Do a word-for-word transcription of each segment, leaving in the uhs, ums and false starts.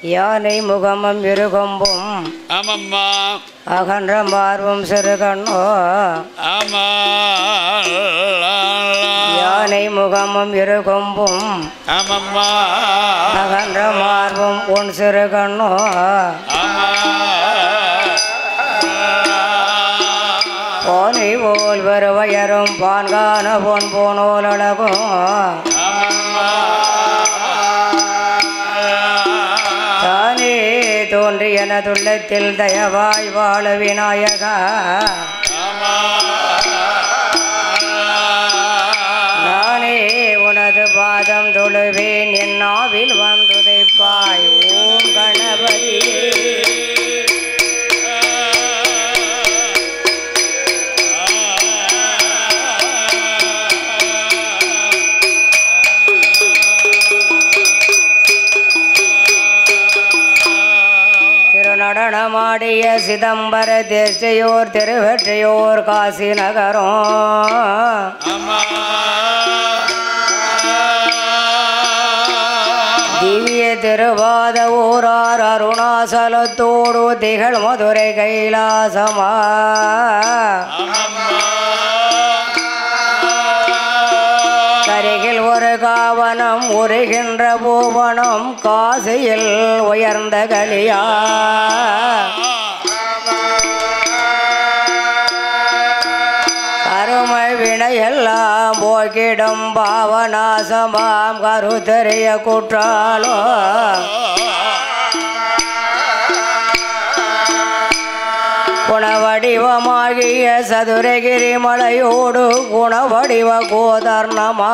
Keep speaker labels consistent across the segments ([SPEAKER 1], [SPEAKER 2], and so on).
[SPEAKER 1] யானை முகமும் இருகொம்பும்
[SPEAKER 2] ஆமம்மா
[SPEAKER 1] அகன்ற மார்பும் சிறுகண்ணோ
[SPEAKER 2] ஆமா
[SPEAKER 1] யானை முகமும் இருகொம்பும்
[SPEAKER 2] ஆமம்மா
[SPEAKER 1] அகன்ற மார்பும் உன் சிறுகண்ணோ
[SPEAKER 2] ஆமா
[SPEAKER 1] போனை போல் வருவயரும் பான்கான பொன் போனோல் அழகும் தானே தோன்றி எனதுள்ளத்தில் தயவாய் வாழ விநாயகா நானே உனது பாதம் தொழுவேன் என் நாவில் வந்துதைப்பாய் ஓம் கணபதியே நடனமாடிய சிதம்பர தேசையோர் திருவெற்றியோர் காசி நகரம் திவ்ய திருவாத ஊரார் அருணாசலத்தோடு திகழ் மதுரை கைலாசமா கரையில் ஒரு காவனம் உருகின்ற பூவனம் காசியில் உயர்ந்த கலியா கருமை வினையெல்லாம் போக்கிடும் பாவநாசமாம் கருத்தெறிய குற்றாலோ குணவடிவமாகிய சதுரகிரி மலையோடு குணவடிவ கோதர்ணமா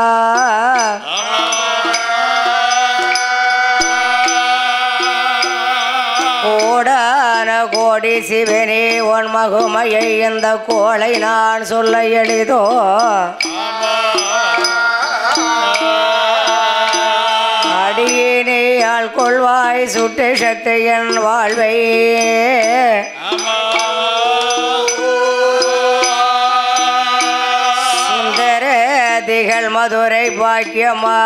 [SPEAKER 1] கோடான கோடி சிவனே உன் மகுமையை இந்த கோளை நான் சொல்ல எளிதோ அடியினை ஆள் கொள்வாய் சுட்டு சக்தி என் வாழ்வை சுந்தர திகழ் மதுரை பாக்கியமா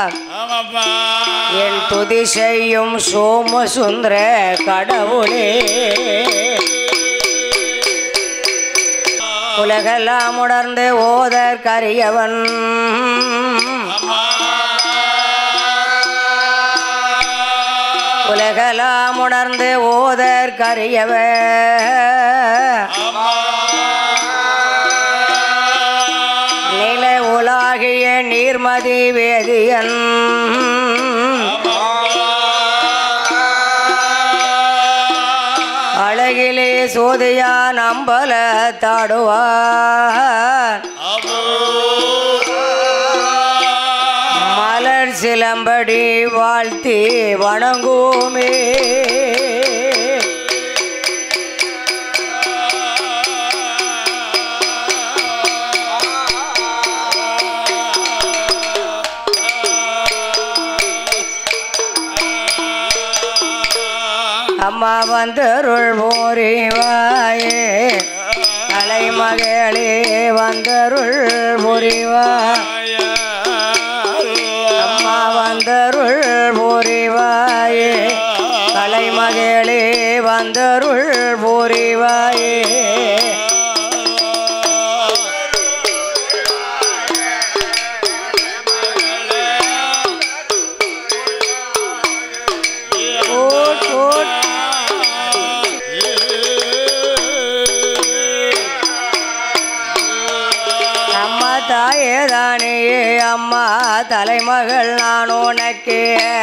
[SPEAKER 1] என் துதி செய்யும் சோம சுந்தர கடவுளே உலகெல்லாம் உணர்ந்து ஓதற் கரியவன் உலகெல்லாம் உணர்ந்து ஓதற் கரியவன் நில உலாகிய நீர்மதி வேதியன் அழகிலே சோதியா நம்பல தாடுவான் மலர் சிலம்படி வாழ்த்தி வணங்குமே அம்மா வந்தருள் புரிவாயே தலைமகளே வந்தருள் புரிவாய் அம்மா வந்தருள் புரிவாயே தலைமகளே வந்தருள் புரிவாயே தாயேதானே அம்மா தலைமகள் நான் உனக்கே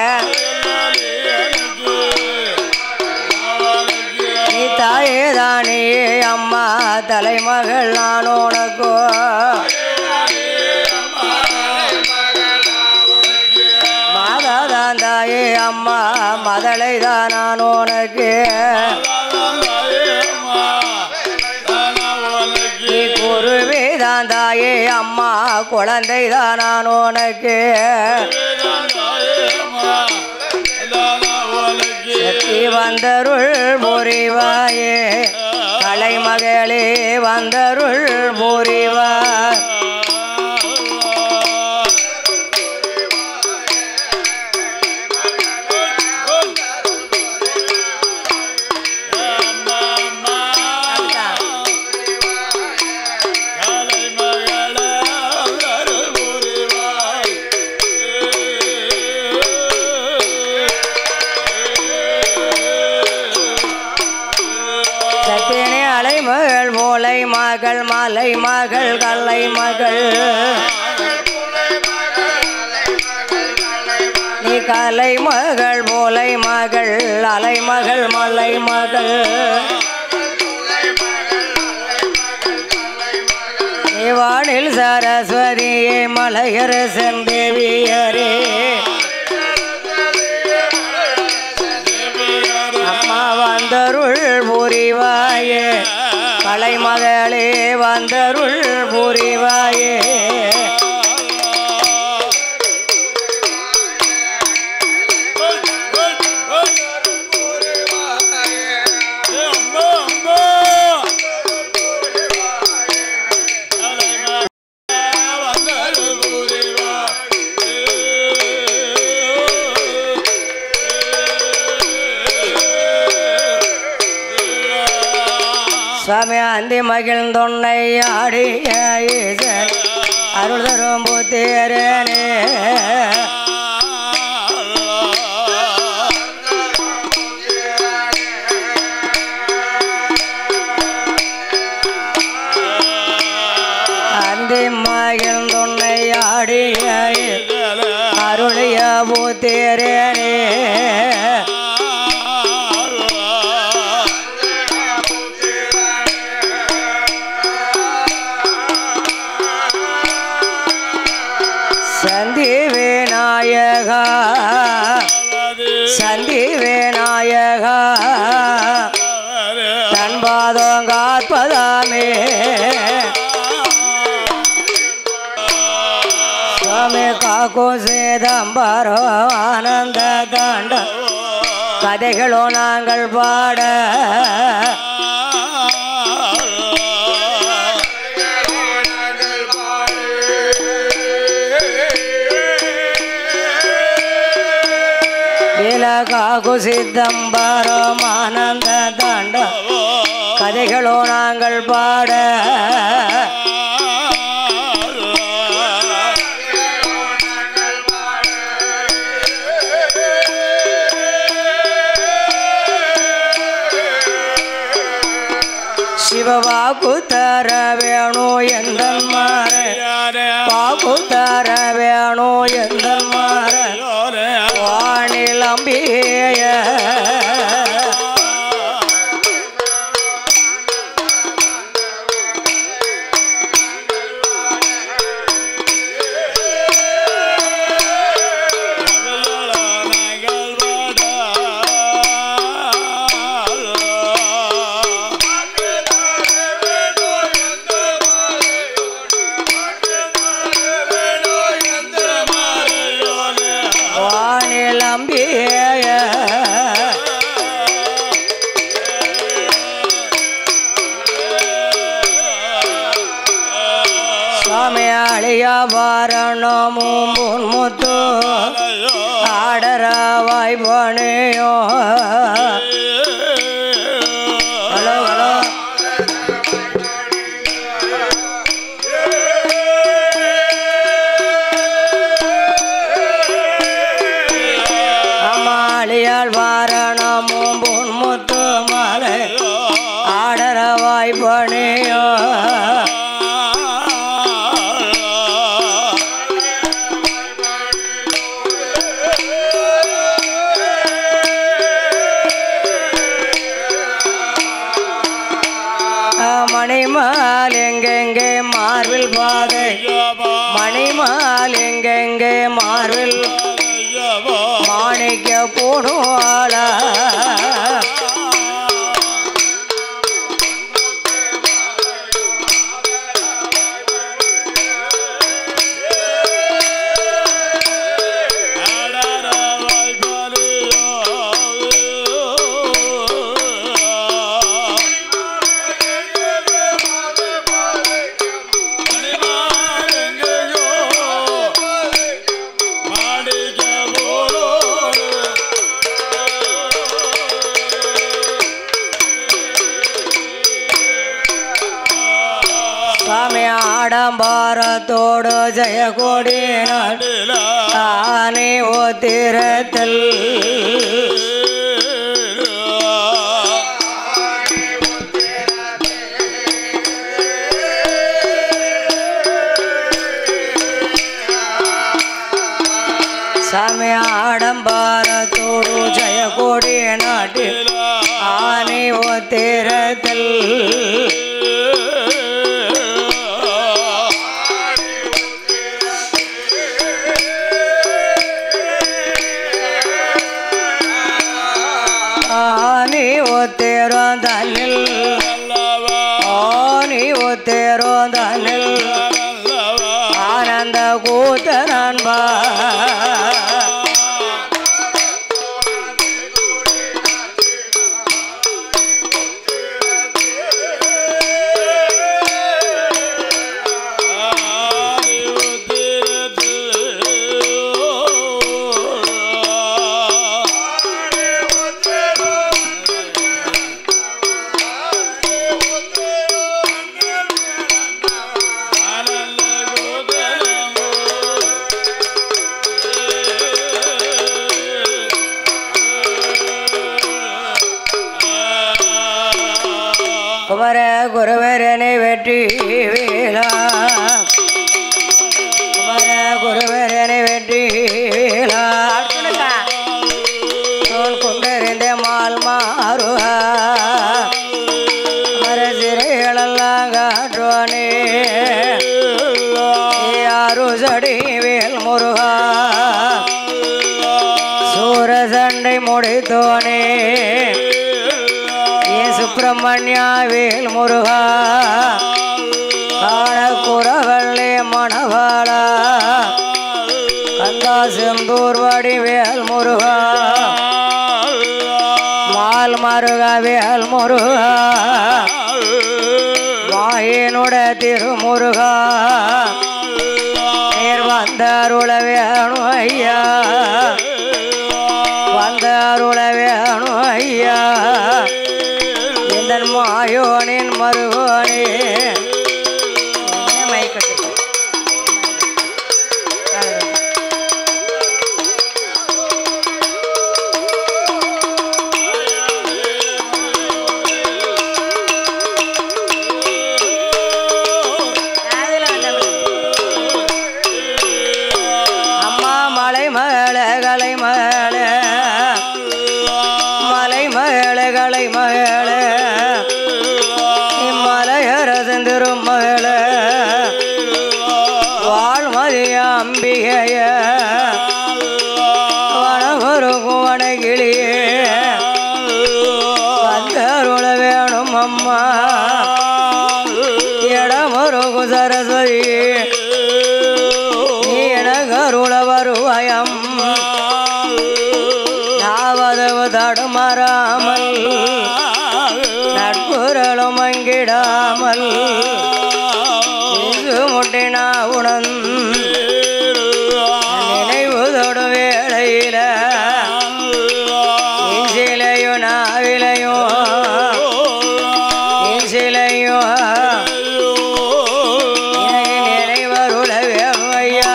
[SPEAKER 1] நீ தாயேதானே அம்மா தலைமகள் நான் உனக்கோ மாதாதான் தாயே அம்மா மதலை தான் நான் உனக்கு நீ குருவேதான் தாயே அம்மா குழந்தை தான் நான் உனக்கு சக்தி வந்தருள் புரிவாயே கலைமகளே வந்தருள் புரிவாய் அலைமகள் கலைமகள் நீ கலைமகள் போலை மகள் அலைமகள் மலைமகள் வானில் சரஸ்வதியே மலையரசன் தேவியரே அம்மா வந்தருள் புரிவாயே கலைமகளே வந்தருள் புரிவாயே சுவாமி அந்தி மகிழ்ந்தொன்னை ஆடிய ஈசன் அருள் தரும் புத்திரனே அந்தி மகிழ்ந்தொன்னை ஆடிய அருளிய புத்திரனே சந்தி விநாயகா சந்தி விநாயகா தன்பாதம் காப்பதாமே சுவாமி காக்கோ சேதம்பரோ ஆனந்த தாண்ட கதைகளோ நாங்கள் பாட காகு சிதம்பரம் ஆனந்த தாண்ட கதைகளோ நாங்கள் பாட சிவவாக்கு தர வேணு எந்தன் மாற வாக்கு தர வேணு எந்தன் மாற வானில் அம்பிய வாரணமும் முத்து ஆடரவாய் பணியோ ஹலோ ஹலோ அம்மாளியால் வாரணமும் முத்து மலை ஆடரவாய் பணியோ மணிமால் எங்கெங்கே மார்பில் பாதை மணிமால் எங்கெங்கே மார்பில் மாணிக்க போடுவாளா சுவாமி ஆடம்பாரத்தோடு ஜெயகோடி தானே ஓத்திரத்தில் சாமி ஆடம்பாரத்தோடு ஜெய கோடி நாட்டில் ஆனை ஒத்திரத்தில் ஆனி ஒத்திரந்தனில் ஆனி ஒத்திரந்தனில் ஆனந்த கூத்தனன்பா குமர குருவரனை வெற்றி வேலா குமர குருவரனை வெற்றி வேலா தோல் கொண்டறிந்த மால் மாறுவா மர சிறைகளெல்லாம் காட்டுவானே யாரு சடி வேல் முருகா சூர சண்டை முடித்தோனே சுப்பிரமணியா வேல் முருகா காணக்குறவள்ளே மணவாளா கந்தா செந்தூர் வடி வேல் முருகா மால் மருகா வேல் முருகா மாயனுட திருமுருகா நேர் வந்த அருள வேணு ஐயா வந்த அருள வேணு ஐயா மாயோனின் மருகோனே அம்மா மலை மகள கலை மகள மலை மகள கலை மகள திருமகள வாழ்மதிய அம்பிகைய வனவருக்கும் வனகிளியே வந்தருள வேணும் அம்மா இடமருக்கும் சரஸ்வதி நீ எனகருள வருவயம் நாவதவு தடுமாறாமல் நட்புரளும் மங்கிடாமல் முட்டினா உணன் நினைவுதோடு வேளையில சிலையோ நாவிலையோ சிலையோ நினைவருள வேணும் ஐயா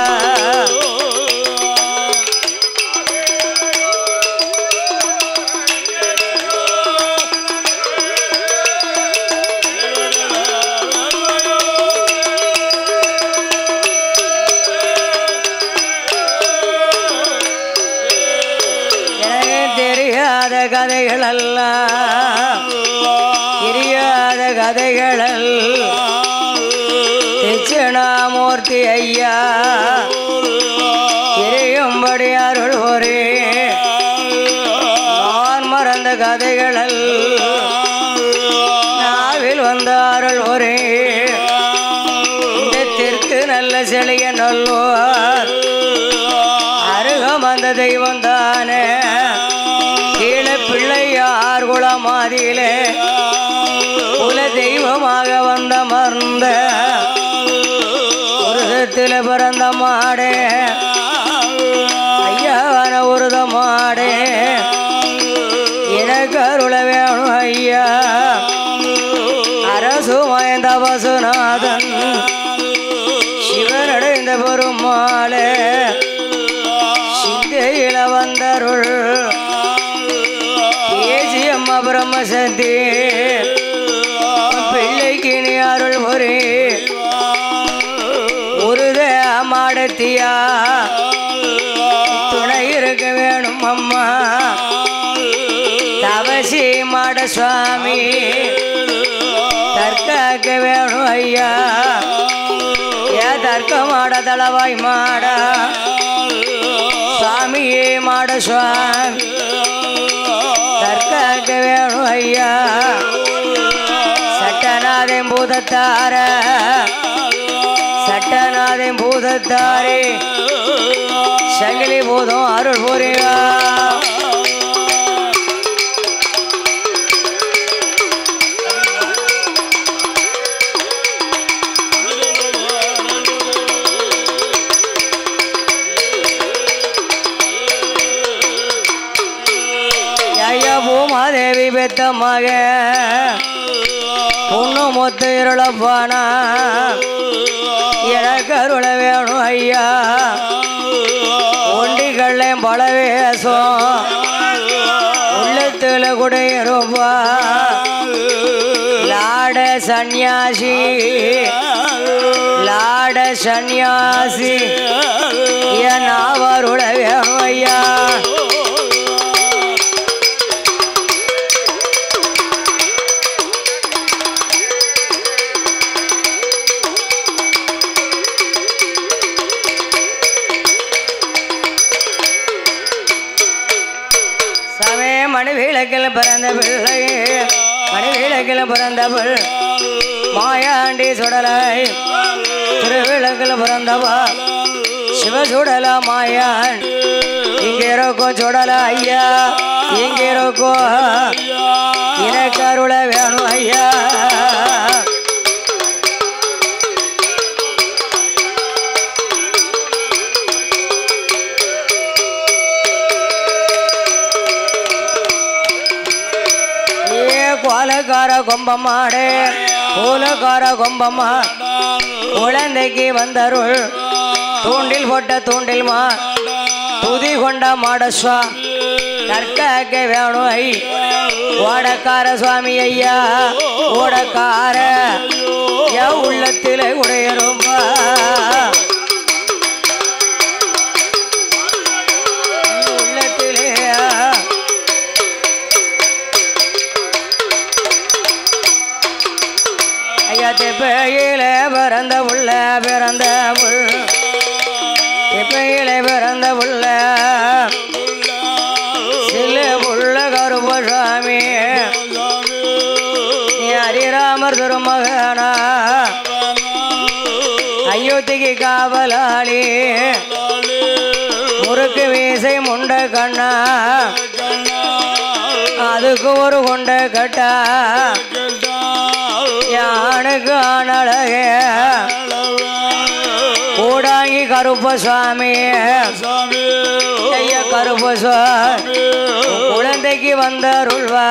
[SPEAKER 1] தெரியாத கதைகள் எல்லாம் தெரியாத கதைகள் தட்சிணாமூர்த்தி ஐயா தெரியும்படி அருள் ஒரே நான் மறந்த கதைகள் நாவில் வந்த அருள் ஒரே தெற்கு நல்ல செழிய நல்லோர் அருகம் அந்த தெய்வம் தானே கீழே பிள்ளையார் குளமாதியிலே குல தெய்வமாக வந்த மர்ந்த உருதத்தில் பிறந்த மாடே ஐயாவான உருத மாடே எனக்கு அருள வேணும் ஐயா அரசு மயந்த பசுநாதன் சிவனடைந்த பெருமாளே சிந்தையில வந்தருள் ஏசியம்மா பிரம்மசக்தி பிள்ளைக்கு நீ அருள் பொறி உருத மாடத்தியா துணை சுவாமி தர்க்க வேணும் ஐயா ஏ தர்க்க மாட தளவாய் மாட சுவாமியே மாட சுவாமி தர்க்க வேணும் ஐயா சட்டநாதன் பூதத்தார சட்டநாதன் பூதத்தாரே சங்கிலி பூதம் அருள் புரியா பூமாதேவி பெத்த மக பொண்ணு மொத்த இருளப்பானா எனக்கருள வேணும் ஐயா ஒண்டிகள்ல பலவேசம் உள்ளத்துல கூட இருப்பா லாட சந்நியாசி லாட சந்நியாசி என் அவருள வேணும் ஐயா மணிவிளக்கில் பிறந்த பிள்ளை மணிவிளக்கில் பிறந்தவள் மாயாண்டி சுடலை திருவிளக்கில் பிறந்தவா சிவ சுடல மாயான் இங்க இருக்கோ சுடல ஐயா இங்க இருக்கோ எனக்கருள வேணும் ஐயா கோலக்கார கொம்பமாடே கோலக்கார கொம்பம்மா குழந்தைக்கு வந்தருள் தூண்டில் போட்ட தூண்டில் மா துதி கொண்ட மாடஸ்வா கற்க வேணும் ஐ ஓடக்கார சுவாமி ஐயா ஓடக்கார என் உள்ளத்திலே உடையரும்பா உள்ளத்திலே திப்பையில பிறந்த உள்ள பிறந்த புள் திப்பையில பிறந்த உள்ள சில புள்ள கருப்பசாமி நீ ஹரிராமர் திருமகனா அயோத்திக்கு காவலாளி முறுக்கு வீசை முண்ட கண்ணா அதுக்கு ஒரு கொண்ட கட்டா யானுக்கு அழக கூடாங்கி கருப்பசாமி ஐயா கருப்பசாமி குழந்தைக்கு வந்தருள்வா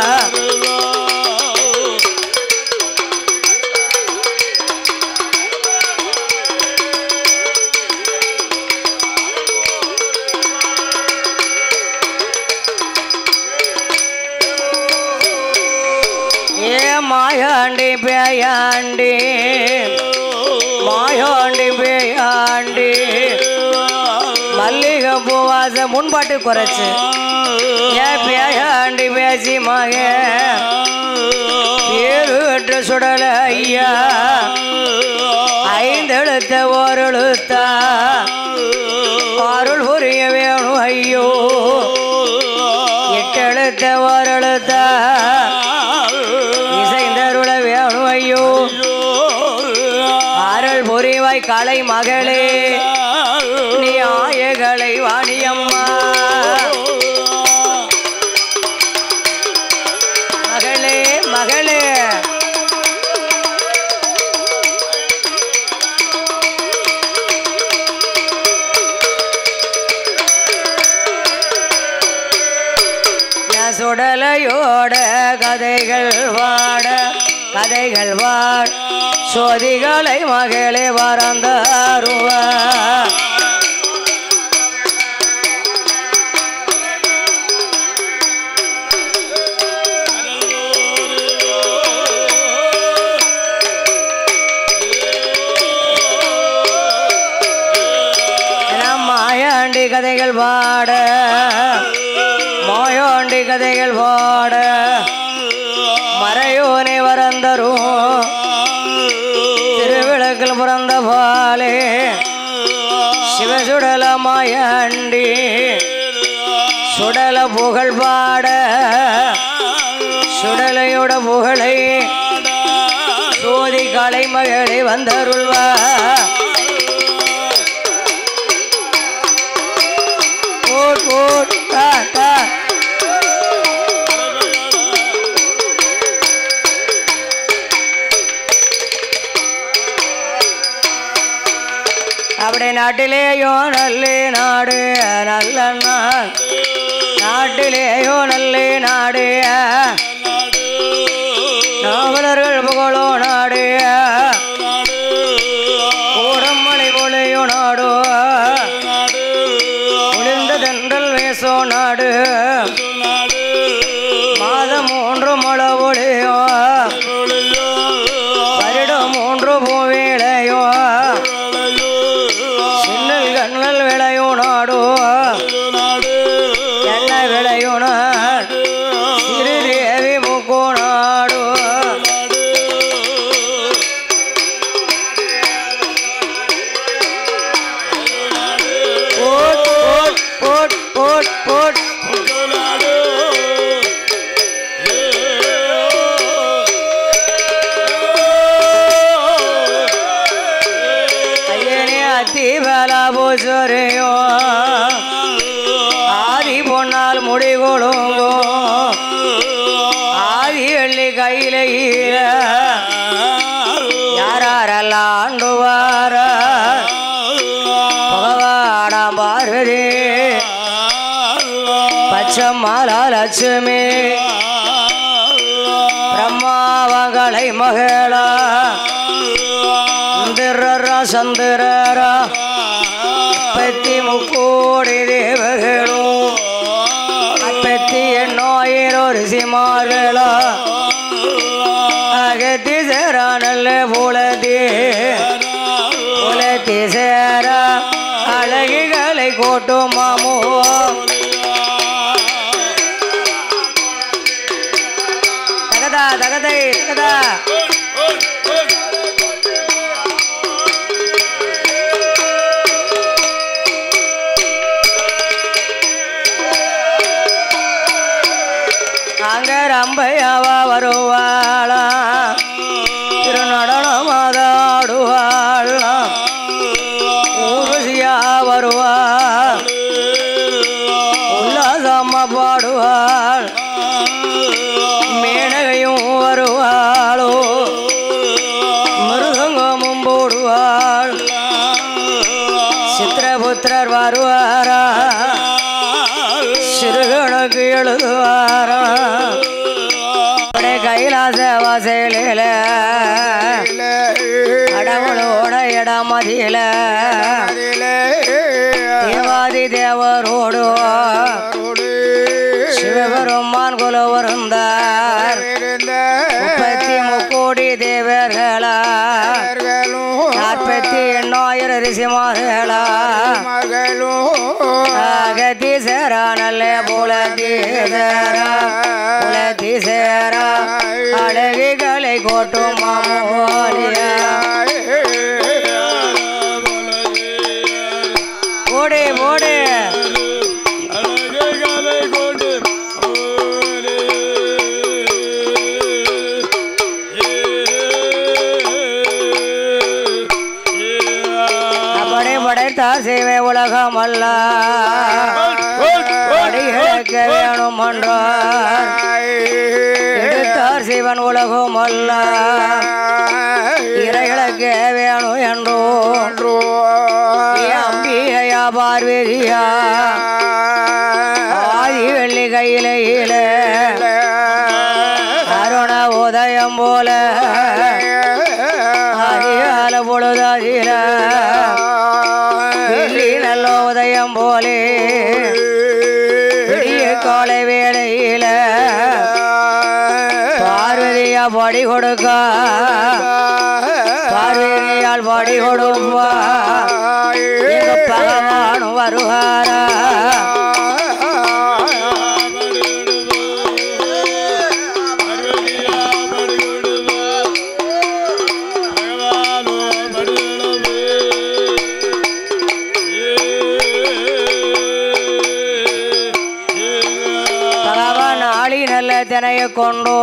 [SPEAKER 1] மாயாண்டி பேயாண்டி மாயாண்டி பேயாண்டி மல்லிகை பூவாச முன்பாட்டு குறைச்சு ஏ பேயாண்டி பேசி மக பேரு வெற்ற சுடல ஐயா ஐந்தெழுத்த ஓரெழுத்தா அருள் புரிய வேணும் ஐயோ எட்டெழுத்த ஓரெழுத்தா இசைந்தருள வேணும் ஐயோ அருள் புரிவாய் கலை மகளே நீ ஆயகளை வாணியம்மா மகளே மகளே சுடலையோட கதைகள் வாட கதைகள் வாட சோதிகளை மகளே வரந்தாருவா மாயாண்டி கதைகள் பாட மாயாண்டி கதைகள் பாட தரும் திருவிளக்கில் பிறந்த பாலே சிவசுடலமாயண்டி சுடல புகழ் பாட சுடலையோட புகழை சோதி காலை மகளை வந்தருள்வா ஓட் ஓட் தா தா அப்படி நாட்டிலேயோ நல்லே நாடு நல்ல நாள் நாட்டிலேயோ நல்லே நாடு நாவலர்கள் புகழோ நாடு கூடமலை பொழியோ நாடு ஒளிந்த தென்றல் வேசோ நாடு மாதம் மூன்று மழை பொழியோ வருடம் மூன்று பூவேளையோ சின்னல் கண்ணல் விளையோ நாடு என்ன விளையோ நாடு சிறுதேவி முக்கோ நாடு போட் போட் போட் போட் போட் ஐயனே அத்திபலா பூசரையோ ஆதி பொன்னால் முடி கொழுங்கோ ஆதி வெள்ளி கையில யாரெல்லாம் ஆண்டுவார பகவானாம் பார்வதி பச்சம்மாலா லட்சுமி பிரம்மாவங்களை மகளா இந்திரரா சந்திரரா பத்தி முக்கோடி தேவர்களும் அப்பத்தி எண்ணாயிரோ ரிசிமார்களா அகத்தி சேரா நல்ல புலதி புலத்தி சேரா அழகிகளை கோட்டு மாமோ தகதா தகதை தகதா அங்க ரம்பையாவா வருவாளா திருநடனமாதாடுவாளா ஊர்வசியா வருவாள் உல்லாசம்மா பாடுவாள் மேனகையும் வருவாளோ மிருதங்கமும் போடுவாள் சித்திரபுத்திரர் வருவாரா சிறுகணக்கு எழுதுவாரா கைலாச வாசலில கடவுளோட இடமதியில தேவாதி தேவரோடு சிவபெருமான் குல வருந்தார் முப்பத்தி முக்கோடி தேவர்களா நாற்பத்தி எண்ணாயிரம் ரிசிமார்களா அகதி சேரா நல்ல புலதி சேரா புலதி சேரா அழகிகளை கோட்டும் மாமோலியா ஓடி ஓடி அப்படி படைத்தார் சேவை உலகம் அல்ல அடிகளுக்கு வேணும் என்றார் எடுத்தார் சிவன் உலகம் அல்ல இறைகளுக்கு வேணும் என்றோ அம்பிகையா பார்வதியா ஆதி வெள்ளி கையில அருண உதயம் போல அதிகால பொழுதாதில வெள்ளி நல்ல உதயம் போலே விடிய காலை வேளையில பார்வதியா படி கொடுக்க பார்வதியால் படி கொடுப்பா பகவான் வருவாரா தினைய கொண்டோ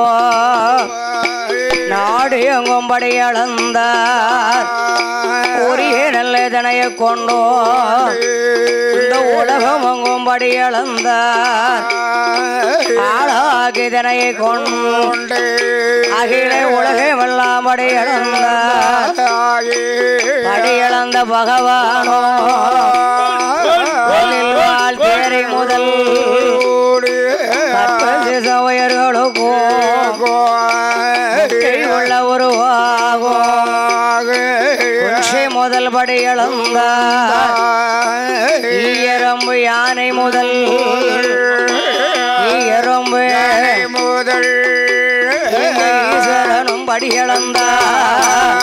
[SPEAKER 1] நாடு எங்கும்படி அளந்தார் உரிய நல்ல தினைய கொண்டோ இந்த உலகம் எங்கும்படி அளந்தார் ஆளாகி தினையை கொண்டு அகில உலகம் எல்லாம் படி அளந்தார் படி அளந்த பகவானோ வாழ் தேரை முதல் உயர்களுக்கும் உள்ள உருவாகும் முதல் படி எழுந்தார் ஈயரம்பு யானை முதல் ஈயரம்பு முதல் ஈஸ்வரனும் படி எழுந்தார்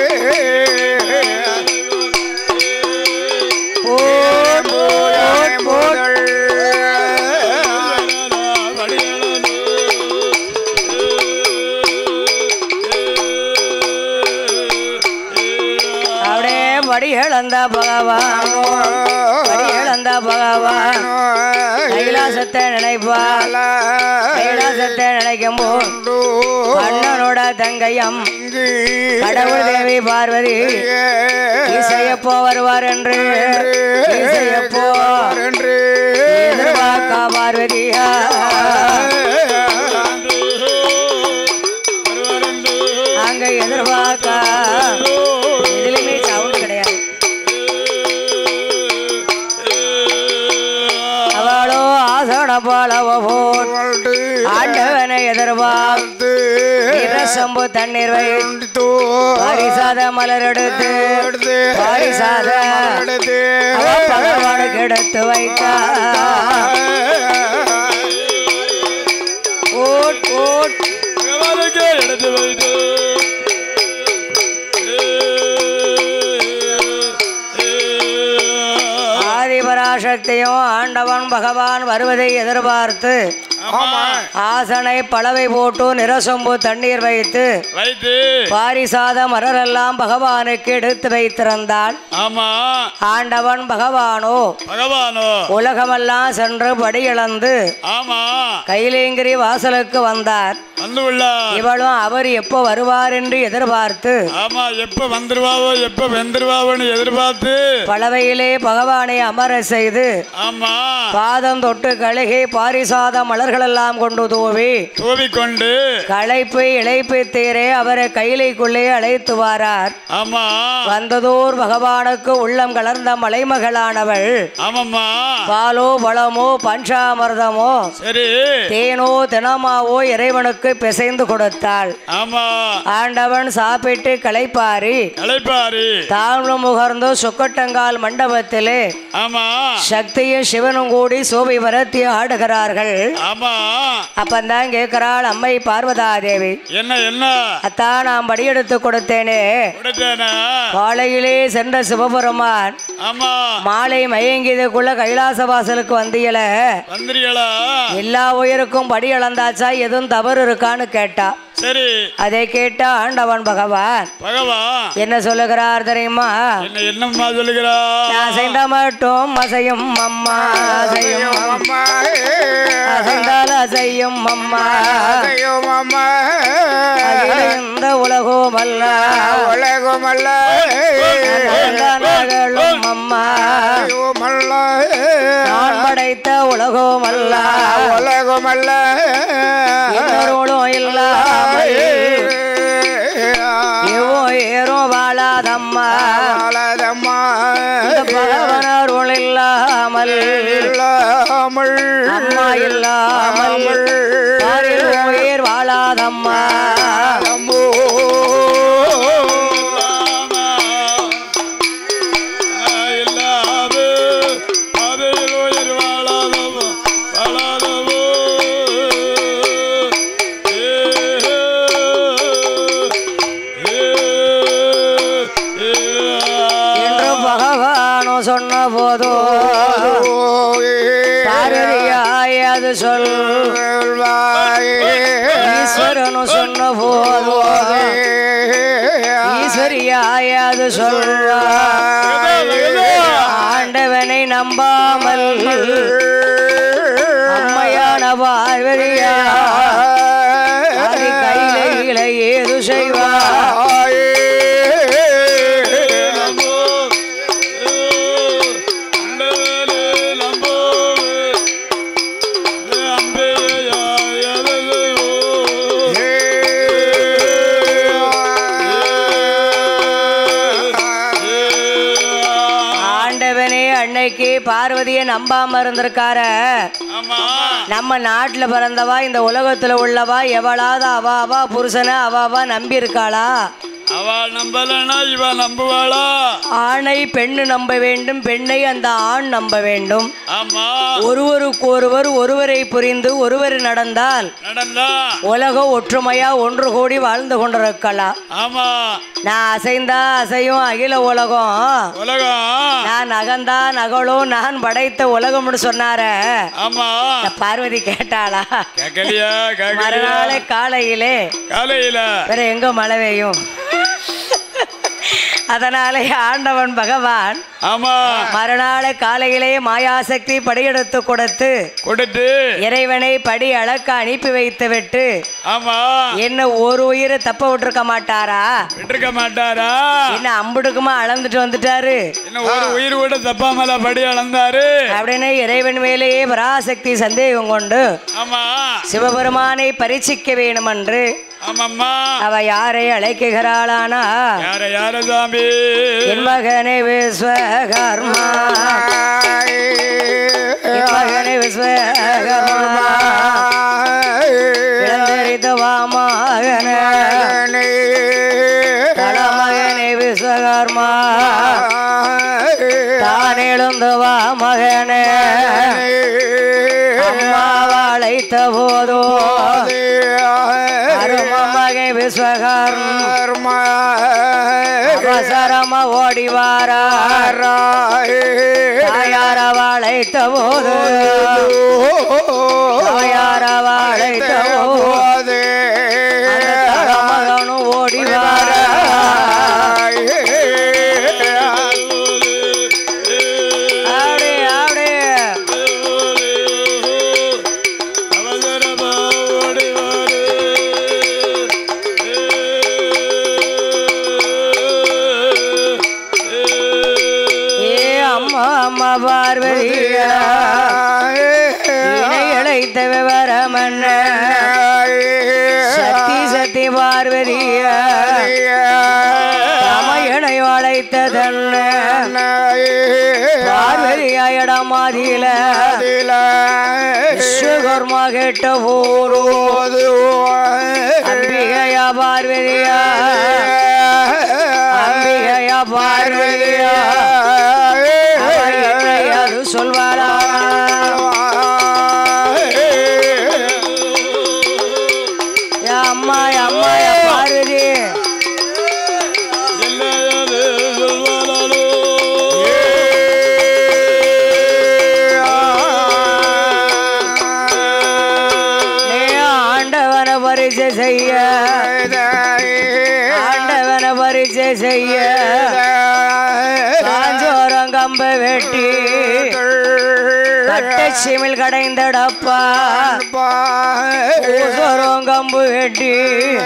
[SPEAKER 1] படி இழந்த பகவான் படி இழந்த பகவான் கைலாசத்தை நினைப்பார் கைலாசத்தை நினைக்கும் போது அண்ணனோட தங்கையம் கடவுள் தேவி பார்வதி இசையப்போ வருவார் என்று இசையப்போ என்று எதிர்பார்க்கா பார்வதியா அங்க எதிர்பார்க்கா இதுலயுமே சவுண்ட் கிடையாது அவளோ ஆசன பாலவ போட்டு ஆண்டவனை எதிர்பார்த்து இரசம்பு தண்ணீர் வைத்து பாரிசாத மலர் எடுத்து பாரிசாத பகவானுக்கு எடுத்து வைத்தார் ஓட் ஓட் எடுத்து வைத்து ஆதிபராசக்தியும் ஆண்டவன் பகவான் வருவதை எதிர்பார்த்து ஆசனை பலவை போட்டு நிரசொம்பு தண்ணீர் வைத்து பாரிசாத மலரெல்லாம் பகவானுக்கு எடுத்து வைத்திருந்தாள். ஆண்டவன் பகவானோ பகவானோ உலகமெல்லாம் சென்று படியிழந்து கைலேங்கிரி வாசலுக்கு வந்தார். இவளும் அவர் எப்போ வருவார் என்று எதிர்பார்த்து எப்ப வந்துருவாவோ எப்ப வெந்துருவாவோன்னு எதிர்பார்த்து பலவையிலே பகவானை அமர செய்து பாதம் தொட்டு கழுகி பாரிசாத மலர்கள் எல்லாம் கொண்டு தூவி தூவி கொண்டு களைப்பு இழைப்பு தீரே அவரை கைலைக்குள்ளே அழைத்து வாரார். வந்ததோர் பகவானுக்கு உள்ளம் கலர்ந்த மலைமகளானவள் பாலோ பழமோ பஞ்சாமிர்தமோ தேனோ தினமாவோ இறைவனுக்கு பிசைந்து கொடுத்தாள். ஆண்டவன் சாப்பிட்டு களைப்பாரி தாழ்வு முகர்ந்து சுக்கட்டங்கால் மண்டபத்திலே சக்தியும் சிவனும் கூடி சோபை வரத்தி ஆடுகிறார்கள். அப்பந்தான் கேட்கிறாள் அம்மை பார்வதா தேவி, என்ன என்ன அத்தான் நான் படியெடுத்து கொடுத்தேனே. காலையிலே சென்ற சிவபெருமான் மாலை மயங்கியதுக்குள்ள கைலாச வாசலுக்கு வந்தியல எல்லா உயிருக்கும் படி அளந்தாச்சா எதுவும் தவறு இருக்கான்னு கேட்டா. சரி, அதை கேட்டா ஆண்டவன் பகவான் பகவான் என்ன சொல்லுகிறார் தெரியுமா? என்னம்மா சொல்லுகிறார்? அசைந்த மட்டும் அசையும் அம்மா அசையும் அம்மா அசைந்தால் அசையும் அம்மா அசையும் அம்மா இந்த உலகம் அல்ல உலகம் அல்ல நகலும் அம்மா நான் படைத்த உலகம் அல்ல உலகம் அல்ல இன்னொருளும் இல்லாமல் ஏறும் வாழாதம்மா வாழாதம்மா பகவனருள் இல்லாமல் இல்லாமல் அம்மா இல்லாமல் உயிர் வாழாதம்மா சொன்ன போதோ பார்வதியாயது சொல் ஈஸ்வரனு சொன்ன போதோ ஈஸ்வரியாயது சொல்வா ஆண்டவனை நம்பாமல் அம்மையான பார்வதியா பார்வதியை நம்பாம இருந்திருக்கார.
[SPEAKER 2] ஆமா
[SPEAKER 1] நம்ம நாட்டுல பிறந்தவா இந்த உலகத்துல உள்ளவா எவளாவது அவா அவா புருஷனை அவாவா நம்பி இருக்காளா?
[SPEAKER 2] அவள் நம்பலனா இவ நம்புவாளா?
[SPEAKER 1] ஆணை பெண்ணு நம்ப வேண்டும், பெண்ணை அந்த ஆண் நம்ப வேண்டும்.
[SPEAKER 2] ஆமா
[SPEAKER 1] ஒருவருக்கு ஒருவர் ஒருவரை புரிந்து ஒருவர் நடந்தால்
[SPEAKER 2] நடந்தா
[SPEAKER 1] உலகம் ஒற்றுமையா ஒன்று கூடி வாழ்ந்து கொண்டிருக்கலாம்.
[SPEAKER 2] ஆமா
[SPEAKER 1] நான் அசைந்தா அசையும் அகில உலகம்,
[SPEAKER 2] உலகம்
[SPEAKER 1] நான் நகந்தா நகலும் நான் படைத்த உலகம்னு சொன்னார.
[SPEAKER 2] ஆமா
[SPEAKER 1] பார்வதி கேட்டாளா?
[SPEAKER 2] கேக்கலையா?
[SPEAKER 1] மறுநாளை காலையிலே
[SPEAKER 2] காலையில
[SPEAKER 1] வேற எங்க மழை பெய்யும்? அதனாலே ஆண்டவன் பகவான்
[SPEAKER 2] ஆமா
[SPEAKER 1] மறுநாள் காலையிலே மாயாசக்தி படியெடுத்து கொடுத்து
[SPEAKER 2] கொடுத்து
[SPEAKER 1] இறைவனை படி அளக்க அனுப்பி வைத்து விட்டு
[SPEAKER 2] ஆமா
[SPEAKER 1] என்ன ஒரு உயிரை தப்ப விட்டுருக்க மாட்டாரா?
[SPEAKER 2] விட்டுருக்க மாட்டாரா?
[SPEAKER 1] என்ன அம்புடுக்குமா அளந்துட்டு வந்துட்டாரு,
[SPEAKER 2] இன்னும் ஒரு உயிர் கூட தப்பாமல படி அளந்தாரு
[SPEAKER 1] அப்படின்னு இறைவன் மேலேயே பராசக்தி சந்தேகம் கொண்டு
[SPEAKER 2] ஆமா
[SPEAKER 1] சிவபெருமானை பரீட்சிக்க வேணும் என்று
[SPEAKER 2] ஆமாம்மா
[SPEAKER 1] அவ யாரை அழைக்கிறாளானா?
[SPEAKER 2] யார யார சாமி?
[SPEAKER 1] என் மகனே விஸ்வகர்மா, என் மகனே விஸ்வகர்மா, இளந்தரித்த வாமகனே தலமகனே விஸ்வகர்மா, தான் எழுந்து வா மகனே, அம்மாவை அழைத்த போதோ அருமமகை விஸ்வகர்மா அவசரமா ஓடிவாரா, தாயாரவ அழைத்த போது தாயாரவ அழைத்த போது மகனும் ஓடிவாரா. பார்வதியா இணையழைத்த விவரமன்ன சக்தி சக்தி பார்வதியா ராமயனை அழைத்ததன்ன பார்வதியாயிடமாதில விஸ்வகர்மா கேட்ட போது அம்பிகையா பார்வதியா அம்பிகையா பார்வதியா சொல்வாரா? அம்மா அம்மா பார்வதி ஆண்டவன பரிசை செய்ய ஆண்டவன பரிசை செய்ய காஞ்சோரம் கம்ப வெட்டி கட்டச்சிமில் கடைந்தடப்பா கம்பு வெட்டி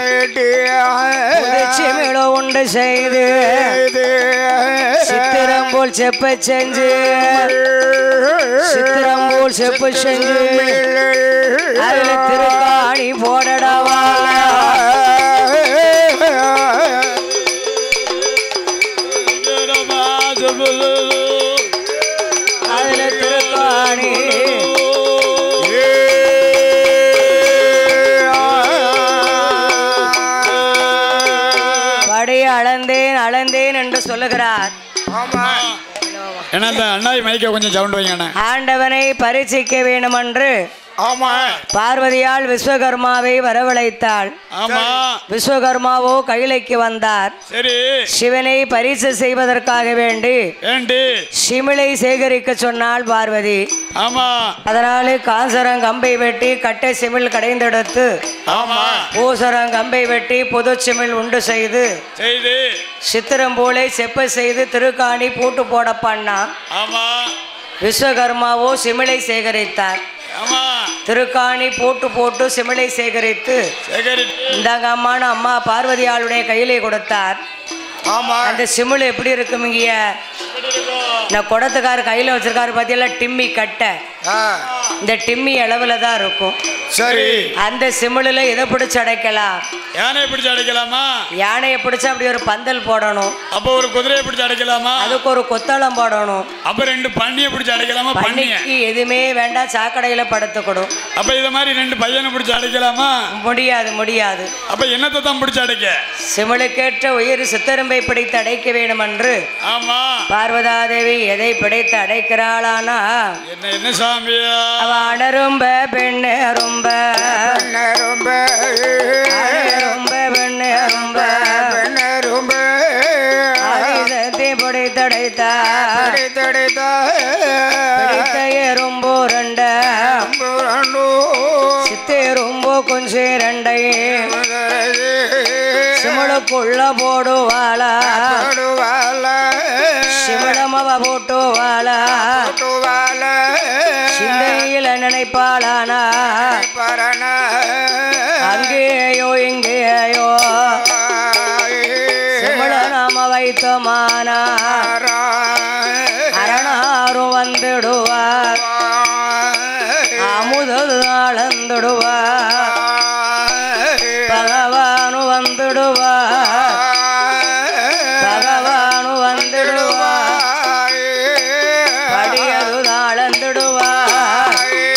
[SPEAKER 1] சிமிழ உண்டு செய்து சித்திரம்போல் செப்ப செஞ்சு சித்திரம்போல் செப்பு செஞ்சு அதுல திருக்காணி போடடவா அதுல திருக்காணி படி அளந்தேன் அளந்தேன் என்று சொல்லுகிறார்.
[SPEAKER 2] அண்ணாய் மைக்க கொஞ்சம் சவுண்ட் வைங்க.
[SPEAKER 1] ஆண்டவனை பரீட்சிக்க வேண்டும் என்று
[SPEAKER 2] ஆமா
[SPEAKER 1] பார்வதியால் விஸ்வகர்மாவை வரவழைத்தாள்.
[SPEAKER 2] ஆமா
[SPEAKER 1] விஸ்வகர்மாவோ கைலைக்கு வந்தார்.
[SPEAKER 2] சரி
[SPEAKER 1] சிவனை பரீட்சை செய்வதற்காக வேண்டி
[SPEAKER 2] வேண்டி
[SPEAKER 1] சிமிழை சேகரிக்க சொன்னாள் பார்வதி.
[SPEAKER 2] ஆமா
[SPEAKER 1] அதனாலே காசரம் கம்பை வெட்டி கட்டை சிமிழ் கடைந்தெடுத்து
[SPEAKER 2] ஆமா
[SPEAKER 1] பூசரம் கம்பை வெட்டி புது சிமிழ் உண்டு செய்து
[SPEAKER 2] செய்து
[SPEAKER 1] சித்திரம் போலே செப்ப செய்து திருக்காணி பூட்டு போட பண்ணா.
[SPEAKER 2] ஆமா
[SPEAKER 1] விஸ்வகர்மாவோ சிமிழை சேகரித்தார். திருக்காணி போட்டு போட்டு சிமிழை சேகரித்து இந்தாங்க அம்மானு அம்மா பார்வதியாளுடைய கையிலே கொடுத்தார். அந்த சிமிழ் எப்படி இருக்கும்? இங்க நான் குடத்துக்காரு கையில வச்சிருக்காரு பார்த்தீங்களா, டிம்மி கட்டை. இந்த டிம்மி அளவுல தான் இருக்கும்.
[SPEAKER 2] சரி.
[SPEAKER 1] அந்த சிமிழில எதை பிடிச்சு அடைக்கலாம்?
[SPEAKER 2] யானையை பிடிச்சு அடைக்கலாமா?
[SPEAKER 1] யானையை பிடிச்சு அப்படி ஒரு பந்தல் போடணும்.
[SPEAKER 2] அப்ப ஒரு குதிரையை பிடிச்சு அடைக்கலாமா?
[SPEAKER 1] அதுக்கு ஒரு கொத்தளம் போடணும்.
[SPEAKER 2] அப்ப ரெண்டு பன்னியை பிடிச்சு அடைக்கலாமா?
[SPEAKER 1] பன்னிக்கு எதுவுமே வேண்டாம், சாக்கடையில படுத்துக்கணும்.
[SPEAKER 2] அப்ப இத மாதிரி ரெண்டு பையனை பிடிச்சு அடைக்கலாமா?
[SPEAKER 1] முடியாது முடியாது.
[SPEAKER 2] அப்ப என்னத்தை தான் பிடிச்சு அடைக்க?
[SPEAKER 1] சிமிழுக்கேற்ற உயிர் சித்தரும்பை பிடித்து அடைக்க வேண்டும் என்று
[SPEAKER 2] ஆமா
[SPEAKER 1] பார்வதாதேவி எதை பிடித்து அடைக்கிறாளானா,
[SPEAKER 2] என்ன என்ன சாமியா?
[SPEAKER 1] அவ அணரும்ப பெண்ணு ரொம்ப
[SPEAKER 3] ரொம்ப
[SPEAKER 1] ரொம்ப பெண்ணு ரொம்ப
[SPEAKER 3] ரொம்ப
[SPEAKER 1] ஆயுதத்தை பிடித்தடைத்தா
[SPEAKER 3] தடைத்தா
[SPEAKER 1] பிடித்த எறும்பு ரெண்ட சித்தே ரொம்ப கொஞ்சம் ரெண்டை சிமிழுக்குள்ள போடுவாளா சிமிழமவ போட்டுவாளா சிந்தையில நினைப்பாளானா அங்கேயோ இங்கேயோ சிமிழ நாம வைத்தமானா அரணாரும் வந்துடுவார் அமுது அளந்துடுவார் பகவானு வந்துடுவார் பகவானு வந்துடுவார் படியது அளந்துடுவார்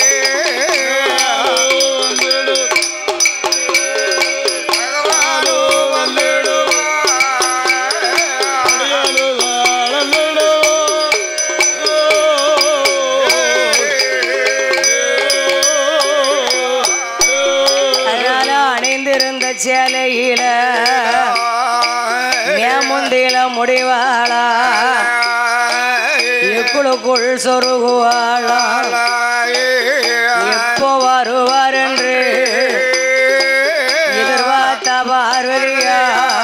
[SPEAKER 1] சேலையில மேமுந்தில முடிவாளா எக்குளுக்குள் சொருகுவாளா எப்போ வருவார் என்று எதிர்பார்த்த பார்வதியா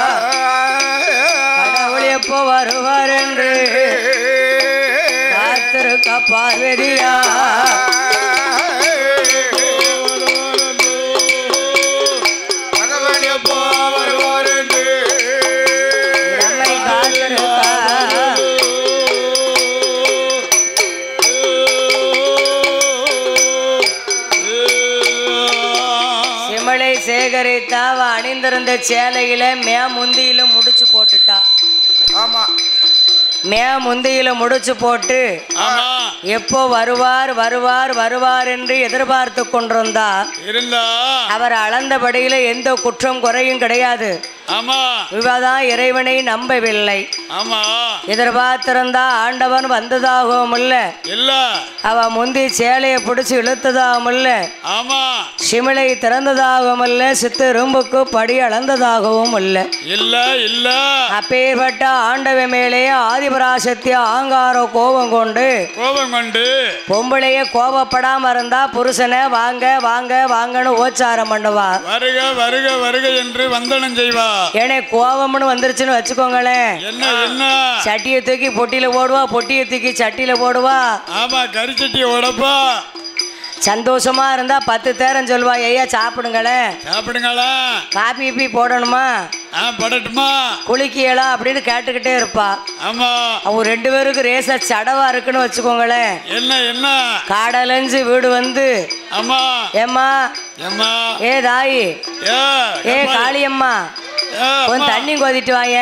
[SPEAKER 1] கடவுள் எப்போ வருவார் என்று காத்திருக்க பார்வதியா சேகரித்தா அவ அணிந்திருந்த சேலையில மே முந்தியில முடிச்சு போட்டுட்டா.
[SPEAKER 3] ஆமா
[SPEAKER 1] மே முந்தியில முடிச்சு போட்டு எப்போ வருவார் வருவார் வருவார் என்று எதிர்பார்த்து கொண்டிருந்தா
[SPEAKER 2] இருந்தா
[SPEAKER 1] அவர் அளந்தபடியில எந்த குற்றம் குறையும் கிடையாது.
[SPEAKER 2] ஆமா
[SPEAKER 1] இவதான் இறைவனை நம்பவில்லை.
[SPEAKER 2] ஆமா
[SPEAKER 1] எதிர்பார்த்திருந்தா ஆண்டவன் வந்ததாகவும் இல்ல
[SPEAKER 2] இல்ல
[SPEAKER 1] அவ முந்தி சேலையை பிடிச்சு இழுத்ததாகவும் இல்ல
[SPEAKER 2] ஆமா
[SPEAKER 1] சிமிழை திறந்ததாகவும் இல்ல சித்தரும்புக்கு படி அளந்ததாகவும் இல்ல
[SPEAKER 2] இல்ல இல்ல
[SPEAKER 1] அப்பேற்பட்ட ஆண்டவ மேலே ஆதிபராசக்தி ஆங்கார கோபம் கொண்டு
[SPEAKER 2] கோபம் கொண்டு
[SPEAKER 1] பொம்பளைய கோபப்படாம இருந்தா புருஷனை வாங்க வாங்க வாங்கன்னு ஓச்சாரம் பண்ணுவா.
[SPEAKER 2] வருக வருக வருக என்று வந்தனம் செய்வா.
[SPEAKER 1] ஏன்னா கோபம்னு வந்துருச்சுன்னு வச்சுக்கோங்களேன்,
[SPEAKER 2] என்ன என்ன
[SPEAKER 1] சட்டியை தூக்கி பொட்டியில போடுவா, பொட்டியை தூக்கி சட்டியில போடுவா.
[SPEAKER 2] ஆமா கரிச்சட்டி உடப்பா.
[SPEAKER 1] சந்தோஷமா இருந்தா பத்து தேரம் சொல்வா, ஐயா சாப்பிடுங்களேன்
[SPEAKER 2] சாப்பிடுங்களா,
[SPEAKER 1] காபி பீ போடணுமா,
[SPEAKER 2] படட்டுமா,
[SPEAKER 1] குளிக்கியலா அப்படின்னு கேட்டுக்கிட்டே இருப்பா.
[SPEAKER 2] ஆமா
[SPEAKER 1] அவங்க ரெண்டு பேருக்கு ரேச சடவா இருக்குன்னு வச்சுக்கோங்களேன்.
[SPEAKER 2] என்ன என்ன
[SPEAKER 1] காடலைஞ்சு வீடு வந்து
[SPEAKER 2] ஆமா
[SPEAKER 1] ஏம்மா
[SPEAKER 2] ஏம்மா
[SPEAKER 1] ஏ தாயி ஏ காளியம்மா கொஞ்சம் தண்ணி கோதிட்டு வாங்க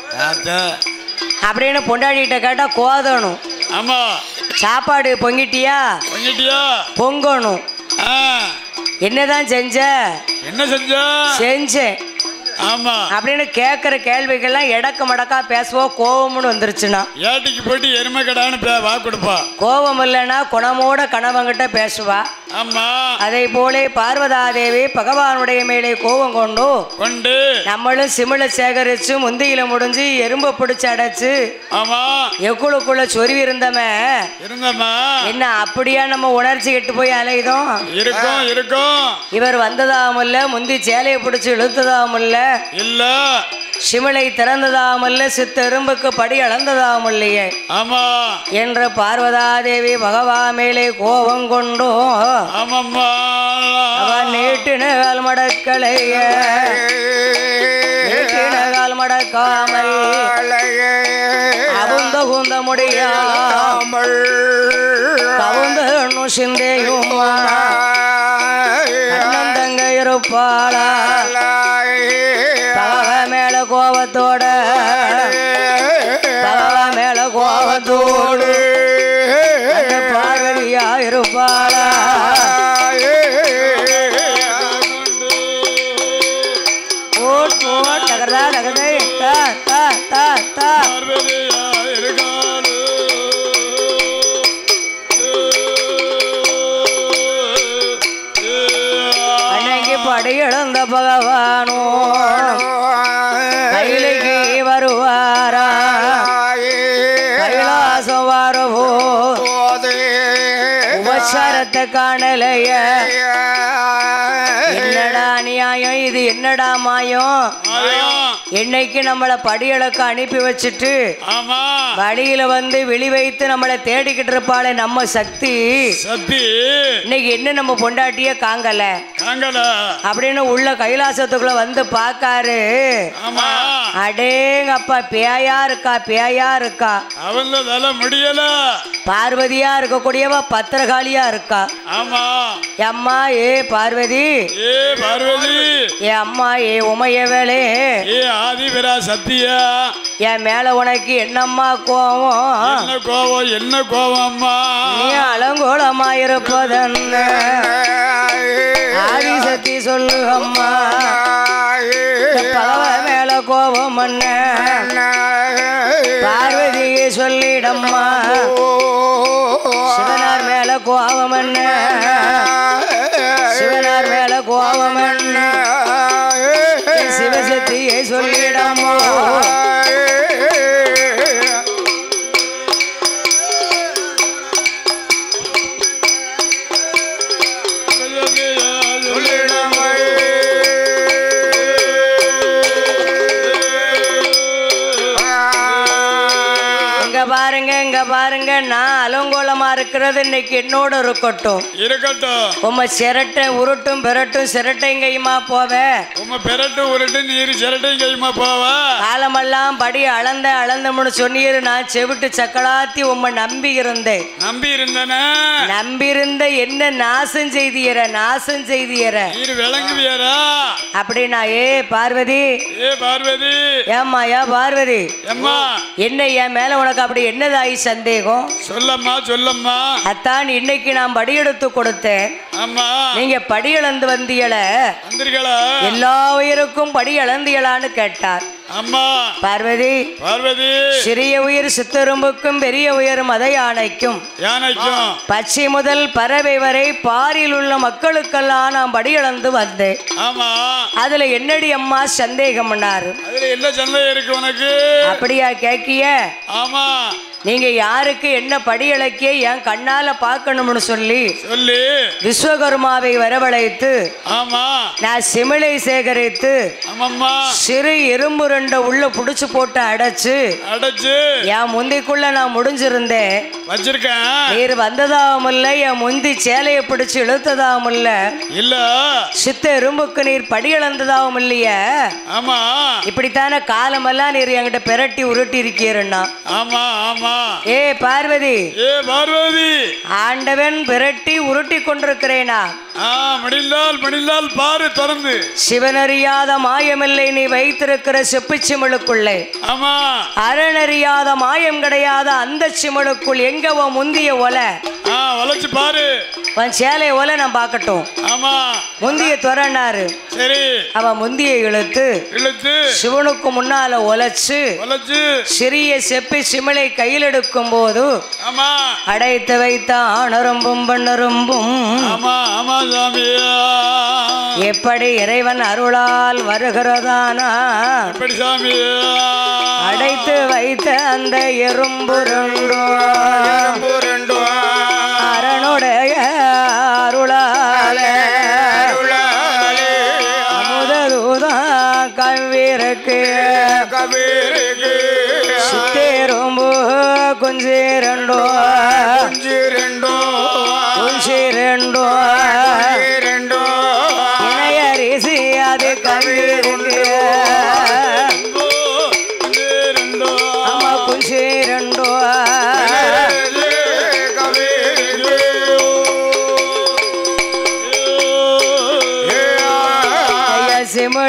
[SPEAKER 1] அப்படின்னு பொண்டாடிகிட்ட கேட்டா கோதணும்.
[SPEAKER 2] ஆமா
[SPEAKER 1] சாப்பாடு பொங்கிட்டியா
[SPEAKER 2] பொங்கிட்டியா
[SPEAKER 1] பொங்கணும். என்னதான் செஞ்ச? என்ன
[SPEAKER 2] செஞ்ச?
[SPEAKER 1] செஞ்சேன்
[SPEAKER 2] ஆமா
[SPEAKER 1] அப்படின்னு கேட்குற கேள்விகள்லாம் எடக்க மடக்கா பேசுவோம். கோவம்னு வந்துருச்சுன்னா
[SPEAKER 2] ஏட்டிக்கு போயிட்டு எருமை கடான்னு வா கொடுப்பா.
[SPEAKER 1] கோவம் இல்லைன்னா குணமோட கணவங்கிட்ட பேசுவா.
[SPEAKER 2] ஆமா
[SPEAKER 1] அதே போல பார்வதாதேவி பகவானுடைய மேலே கோபம் கொண்டு
[SPEAKER 2] கொண்டு
[SPEAKER 1] நம்மளும் சிமிழ சேகரிச்சு முந்தியில முடிஞ்சு எறும்பு பிடிச்சு அடைச்சு
[SPEAKER 2] ஆமா
[SPEAKER 1] எக்குளுக்குள்ள சொருவி இருந்தமே
[SPEAKER 2] இருந்தமா
[SPEAKER 1] என்ன அப்படியா நம்ம உணர்ச்சி கெட்டு போய் அலையுதோம்
[SPEAKER 2] இருக்கும் இருக்கும்.
[SPEAKER 1] இவர் வந்ததாகவும் இல்ல, முந்தி சேலையை பிடிச்சு இழுத்ததாகவும் இல்ல,
[SPEAKER 2] இல்ல
[SPEAKER 1] சிமிழை திறந்ததாமல்ல, சித்தெரும்புக்கு படி அளந்ததாம் இல்லையே.
[SPEAKER 2] ஆமா
[SPEAKER 1] என்று பார்வதாதேவி பகவான் மேலே கோபம் கொண்டோ அவன் நீட்டினகால் மடக்கலைய நீட்டினகால் மடக்காமல் அவுந்த குந்த முடியாமல் கவுந்த சிந்தையும் இருப்பாளா தவ மேல கோபத்தோட தவ மேல கோபத்தோடு அந்த பார்வதியா இருப்பாளா ஓட் ஓட் நகர்தா நகர்தை தா தா தா தா அன்னைக்கு படி இழந்த பகவானோ கையிலைக்கு வருவாரா கைலாசம் வரவோ உபச்சாரத்தை காணலைய என்னடா அநியாயம் இது என்னடா மாயம் என்னைக்கு நம்மள படியளக்க அனுப்பி வச்சுட்டு வழியில வந்து வெளி வைத்து நம்மளை தேடிக்கிட்டு இருப்பாளே நம்ம சக்தி
[SPEAKER 2] சக்தி
[SPEAKER 1] இன்னைக்கு என்ன நம்ம பொண்டாட்டிய காங்கல
[SPEAKER 2] காங்கல
[SPEAKER 1] அப்படின்னு உள்ள கைலாசத்துக்குள்ள வந்து பாக்காரு அடேங்கப்பா பேயா இருக்கா பேயா இருக்கா
[SPEAKER 2] அவளால முடியல
[SPEAKER 1] பார்வதியா இருக்கக்கூடியவ பத்திரகாளியா இருக்கா
[SPEAKER 2] ஆமா
[SPEAKER 1] அம்மா ஏ பார்வதி
[SPEAKER 2] ஏ பார்வதி
[SPEAKER 1] ஏ அம்மா ஏ உமையவேளே
[SPEAKER 2] ஏ ஆதிவரா சத்தியா
[SPEAKER 1] என் மேல உனக்கு என்னம்மா கோவம்
[SPEAKER 2] என்ன கோவம் என்ன கோவம் அம்மா
[SPEAKER 1] நீ அலங்கோலமா இருப்பதென்ன ஆதி சக்தி சொல்லு அம்மா பகவ மேல கோபம் என்ன பார்வதியை சொல்லிடம்மா சிவனார் மேல கோபம் என்ன சிவனார் மேல கோபம் என்ன சிவசக்தியை சொல்லிடம்மா பாருங்க இங்க பாருங்க நான் அலங்கோலமா இருக்கிறது இன்னைக்கு என்னோட இருக்கட்டும்
[SPEAKER 2] இருக்கட்டும்
[SPEAKER 1] உம்ம சிரட்டை உருட்டும் பெரட்டும் சிரட்டையும் கையுமா போவேன்
[SPEAKER 2] உம்ம பெரட்டும் உருட்டும் நீர் சிரட்டையும் கையுமா போவ
[SPEAKER 1] காலமெல்லாம் படி அளந்த அளந்தமுன்னு சொன்னீரு நான் செவிட்டு சக்கலாத்தி உம்மை நம்பி இருந்தேன்
[SPEAKER 2] நம்பி இருந்தன
[SPEAKER 1] நம்பி இருந்த என்ன நாசம் செய்தியற நாசம் செய்தியற
[SPEAKER 2] நீர் விளங்குவியரா
[SPEAKER 1] அப்படின்னா ஏ பார்வதி
[SPEAKER 2] ஏ பார்வதி
[SPEAKER 1] ஏம்மா ஏ பார்வதி
[SPEAKER 2] அம்மா
[SPEAKER 1] என்ன என் மேல உனக்கு அப்படி என்னதாயி சந்தேகம்
[SPEAKER 2] சொல்லம்மா சொல்லம்மா
[SPEAKER 1] அத்தான் இன்னைக்கு நான் படியெடுத்து கொடுத்தேன்
[SPEAKER 2] அம்மா
[SPEAKER 1] நீங்க படி இழந்து வந்தீங்கள
[SPEAKER 2] வந்தீர்களா
[SPEAKER 1] எல்லா உயிருக்கும் படி இழந்தீங்களான்னு கேட்டார்
[SPEAKER 2] அம்மா
[SPEAKER 1] பார்வதி
[SPEAKER 2] பார்வதி
[SPEAKER 1] சிறிய உயிர் சித்தரும்புக்கும் பெரிய உயிர் மத யானைக்கும்
[SPEAKER 2] யானைக்கும்
[SPEAKER 1] பச்சை முதல் பறவை வரை பாரில் உள்ள மக்களுக்கெல்லாம் நான் படி இழந்து வந்தேன்
[SPEAKER 2] ஆமா
[SPEAKER 1] அதுல என்னடி அம்மா சந்தேகம் பண்ணாரு
[SPEAKER 2] அதுல என்ன சந்தேகம் இருக்கு உனக்கு
[SPEAKER 1] அப்படியா கேக்கிய
[SPEAKER 2] ஆமா
[SPEAKER 1] நீங்க யாருக்கு என்ன படி இழக்கிய என் கண்ணால பார்க்கணும்னு சொல்லி
[SPEAKER 2] சொல்லி
[SPEAKER 1] விஸ்வகர்மாவை வரவழைத்து
[SPEAKER 2] ஆமா
[SPEAKER 1] நான் சிமிழை சேகரித்து
[SPEAKER 2] ஆமாம்மா
[SPEAKER 1] சிறு இரும்பு ரெண்ட உள்ள புடிச்சு போட்டு அடைச்சு
[SPEAKER 2] அடைச்சு
[SPEAKER 1] என் முந்திக்குள்ள நான் முடிஞ்சிருந்தேன்
[SPEAKER 2] வச்சிருக்கேன்
[SPEAKER 1] நீர் வந்ததாகவும் இல்ல என் முந்தி சேலையை பிடிச்சு இழுத்ததாகவும் இல்ல
[SPEAKER 2] இல்ல
[SPEAKER 1] சித்த இரும்புக்கு நீர் படி இழந்ததாகவும் இல்லைய
[SPEAKER 2] ஆமா
[SPEAKER 1] இப்படித்தான காலமெல்லாம் நீர் என்கிட்ட பெரட்டி உருட்டி இருக்கீருன்னா
[SPEAKER 2] ஆமா ஆமா
[SPEAKER 1] ஏ பார்வதி
[SPEAKER 2] ஏ பார்வதி
[SPEAKER 1] ஆண்டவன் பெரட்டி உருட்டி கொண்டிருக்கிறேனா
[SPEAKER 2] ஆ மடிந்தால் மடிந்தால் பாரு திறந்து
[SPEAKER 1] சிவனறியாத மாயமில்லை நீ வைத்திருக்கிற செப்பு சிமிழுக்குள்ளே
[SPEAKER 2] ஆமா
[SPEAKER 1] அரணறியாத மாயம் கிடையாத அந்த சிமிழுக்குள் எங்க உன் முந்திய ஒலை
[SPEAKER 2] ஆ வளைச்சு பாரு
[SPEAKER 1] உன் சேலை ஒலை நான் பார்க்கட்டும்
[SPEAKER 2] ஆமா
[SPEAKER 1] முந்திய துறனாரு
[SPEAKER 2] சரி
[SPEAKER 1] அவன் முந்திய இழுத்து
[SPEAKER 2] இழுத்து
[SPEAKER 1] சிவனுக்கு முன்னால ஒலைச்சு
[SPEAKER 2] வளைச்சு
[SPEAKER 1] சிறிய செப்பி சிமிழை கையில் எடுக்கும் போது
[SPEAKER 2] ஆமா
[SPEAKER 1] அடைத்து வைத்த ஆணரும்பும் பண்ணரும்பும்
[SPEAKER 2] ஆமா ஆமா சாமியா
[SPEAKER 1] எப்படி இறைவன் அருளால் வருகிறதானா
[SPEAKER 2] எப்படி சாமியா
[SPEAKER 1] அடைத்து வைத்த அந்த எறும்பு ரெண்டோ அரணுடைய அருளாலே அமுதூதா கவிருக்கு சித்தேரும்பு குஞ்சி ரெண்டோ குஞ்சி ரெண்டோ இணையரிசி அது கவிருக்கு ஆமா குஞ்சி ரெண்டோ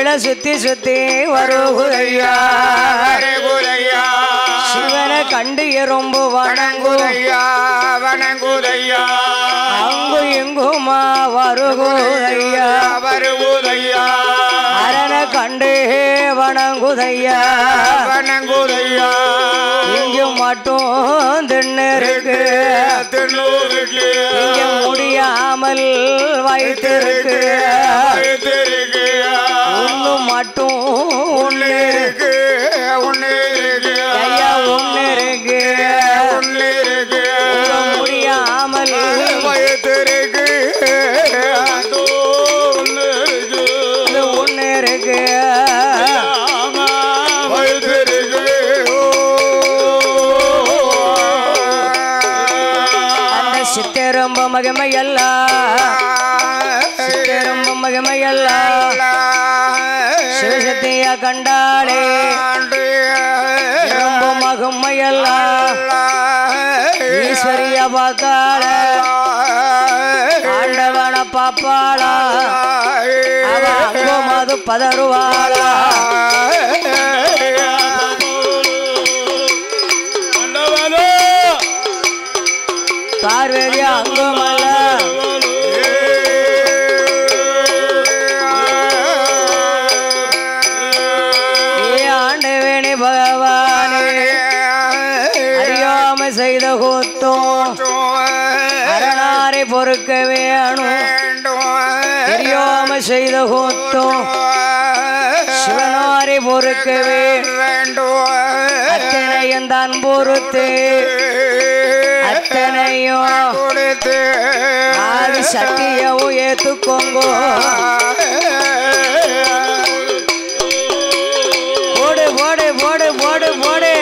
[SPEAKER 1] சிமிழ சுத்தி சுத்தி வருகுதையா
[SPEAKER 3] வருகுதையா
[SPEAKER 1] சிவனை கண்டு எறும்பு வணங்குதையா
[SPEAKER 3] வணங்குதையா
[SPEAKER 1] அங்கு இங்குமா வருகுதையா
[SPEAKER 3] வருகுதையா
[SPEAKER 1] அரண கண்டு வணங்குதையா
[SPEAKER 3] வணங்குதையா
[SPEAKER 1] இங்கு மட்டும் திண்ணிருக்கு
[SPEAKER 3] திருநூறுக்கு
[SPEAKER 1] இங்க முடியாமல் வைத்திருக்கு
[SPEAKER 3] வைத்திருக்கு
[SPEAKER 1] ஒண்ணு மட்டும் ஒண்ணு
[SPEAKER 3] இருக்கு ஒண்ணு இருக்கு
[SPEAKER 1] ஐயா ஒண்ணு இருக்கு
[SPEAKER 3] ஒண்ணு இருக்கு
[SPEAKER 1] உங்க முடியாமல்
[SPEAKER 3] வைத்திருக்கு
[SPEAKER 2] ஒண்ணு இருக்கு
[SPEAKER 1] இது ஒண்ணு இருக்கு
[SPEAKER 2] ஆமா
[SPEAKER 3] வைத்திருக்கு
[SPEAKER 1] அந்த சித்தரம்ப மகிமையெல்லாம் சித்தரம்ப மகிமையெல்லாம் சிவசக்தியா கண்டாளே ரொம்ப மகிமையெல்லாம் ஈஸ்வரிய பார்த்தாள ஆண்டவன பாப்பாளா அவ அங்கும் அது பதறுவாளா
[SPEAKER 2] ஆண்டவனே
[SPEAKER 1] பார்வதி அங்குமல்ல ஏ ஆண்டவனே பகவானே அறியாம செய்த கூத்தும் அரணாரை பொறுக்க வேணும் தெரியாம செய்த கூத்தும் சிவனாரை பொறுக்கவே அத்தனையும் தான் பொறுத்து அத்தனையும்
[SPEAKER 3] கொடுத்து
[SPEAKER 1] ஆதி சக்தியவும் ஏத்துக்கோங்கோ போடு போடு போடு போடு போடு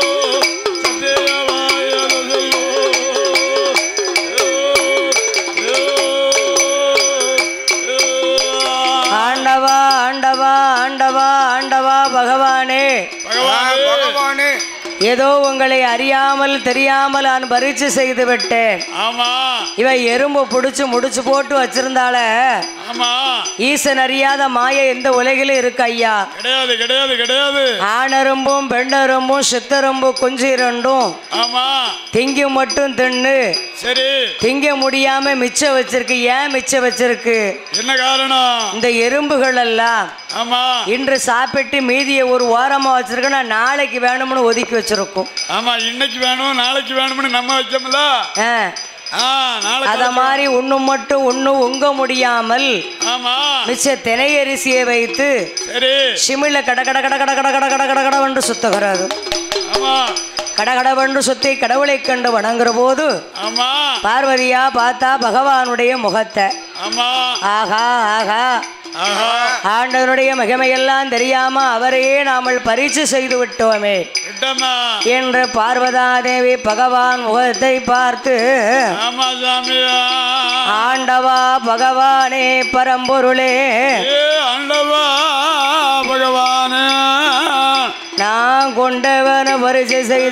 [SPEAKER 1] ஆண்டவா ஆண்டவா ஆண்டவா ஆண்டவா பகவானே
[SPEAKER 3] பகவானே
[SPEAKER 1] ஏதோ உங்களை அறியாமல் தெரியாமல் நான் பரீட்சை செய்து விட்டேன்
[SPEAKER 2] ஆமா
[SPEAKER 1] இவ எறும்பு புடிச்சு முடிச்சு போட்டு வச்சிருந்தால
[SPEAKER 2] ஆமா
[SPEAKER 1] ஈசன் அறியாத மாய எந்த உலகிலும் இருக்கு ஐயா
[SPEAKER 2] கிடையாது கிடையாது கிடையாது
[SPEAKER 1] ஆணெரும்பும் பெண்ணெரும்பும் சித்தெரும்பு குஞ்சு இரண்டும்
[SPEAKER 2] ஆமா
[SPEAKER 1] திங்கி மட்டும் தின்னு
[SPEAKER 2] சரி
[SPEAKER 1] திங்க முடியாம மிச்சம் வச்சிருக்கு ஏன் மிச்சம் வச்சிருக்கு
[SPEAKER 2] என்ன காரணம்
[SPEAKER 1] இந்த எறும்புகள் எல்லாம்
[SPEAKER 2] ஆமா
[SPEAKER 1] இன்று சாப்பிட்டு மீதியை ஒரு ஓரமா வச்சிருக்க நான் நாளைக்கு வேணும்னு ஒதுக்கி வச்சிருக்கோம்
[SPEAKER 2] ஆமா இன்னைக்கு வேணும் நாளைக்கு வேணும்னு நம்ம வைக்கோம்ல
[SPEAKER 1] ஆ,
[SPEAKER 2] ஆ நாளைக்கு
[SPEAKER 1] அத மாதிரி ஒண்ணு மட்டும் ஒண்ணு உங்க முடியாமல்
[SPEAKER 2] ஆமா
[SPEAKER 1] மிச்ச தினை அரிசியை வைத்து
[SPEAKER 2] சரி
[SPEAKER 1] சிமிழ கட கட கட கட கட கட கட கட கடவென்று சுத்துகிறது
[SPEAKER 2] ஆமா
[SPEAKER 1] கடகடவென்று சுத்தி கடவுளை கண்டு வணங்குற போது
[SPEAKER 2] ஆமா
[SPEAKER 1] பார்வதியா பார்த்தா பகவானுடைய முகத்தை
[SPEAKER 2] ஆமா
[SPEAKER 1] ஆகா ஆகா
[SPEAKER 2] ஆஹா
[SPEAKER 1] ஆண்டவனுடைய மகிமையெல்லாம் தெரியாம அவரையே நாமல் பரீட்சை செய்து விட்டோமே
[SPEAKER 2] விட்டம்மா
[SPEAKER 1] என்று பார்வதாதேவி பகவான் முகத்தை பார்த்து
[SPEAKER 2] ஆமா சாமியா
[SPEAKER 1] ஆண்டவா பகவானே பரம்பொருளே
[SPEAKER 2] ஏ ஆண்டவா பகவானே
[SPEAKER 1] நான் கொண்டவன பரிசை செய்த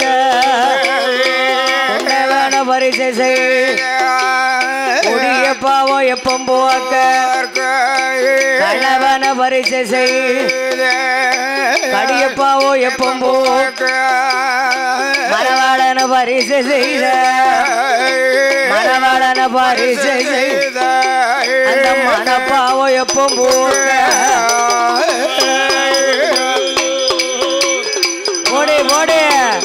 [SPEAKER 1] கொண்டவன பரிசை செய் கொடிய பாவம் எப்பம் போக்க கணவன பரிசை செய் கடிய பாவம் எப்பம் போக்க மரவாளன பரிசை செய்த மரவாளன பரிசை செய்த அந்த மனப்பாவம் எப்பம் போக்க போடு போடு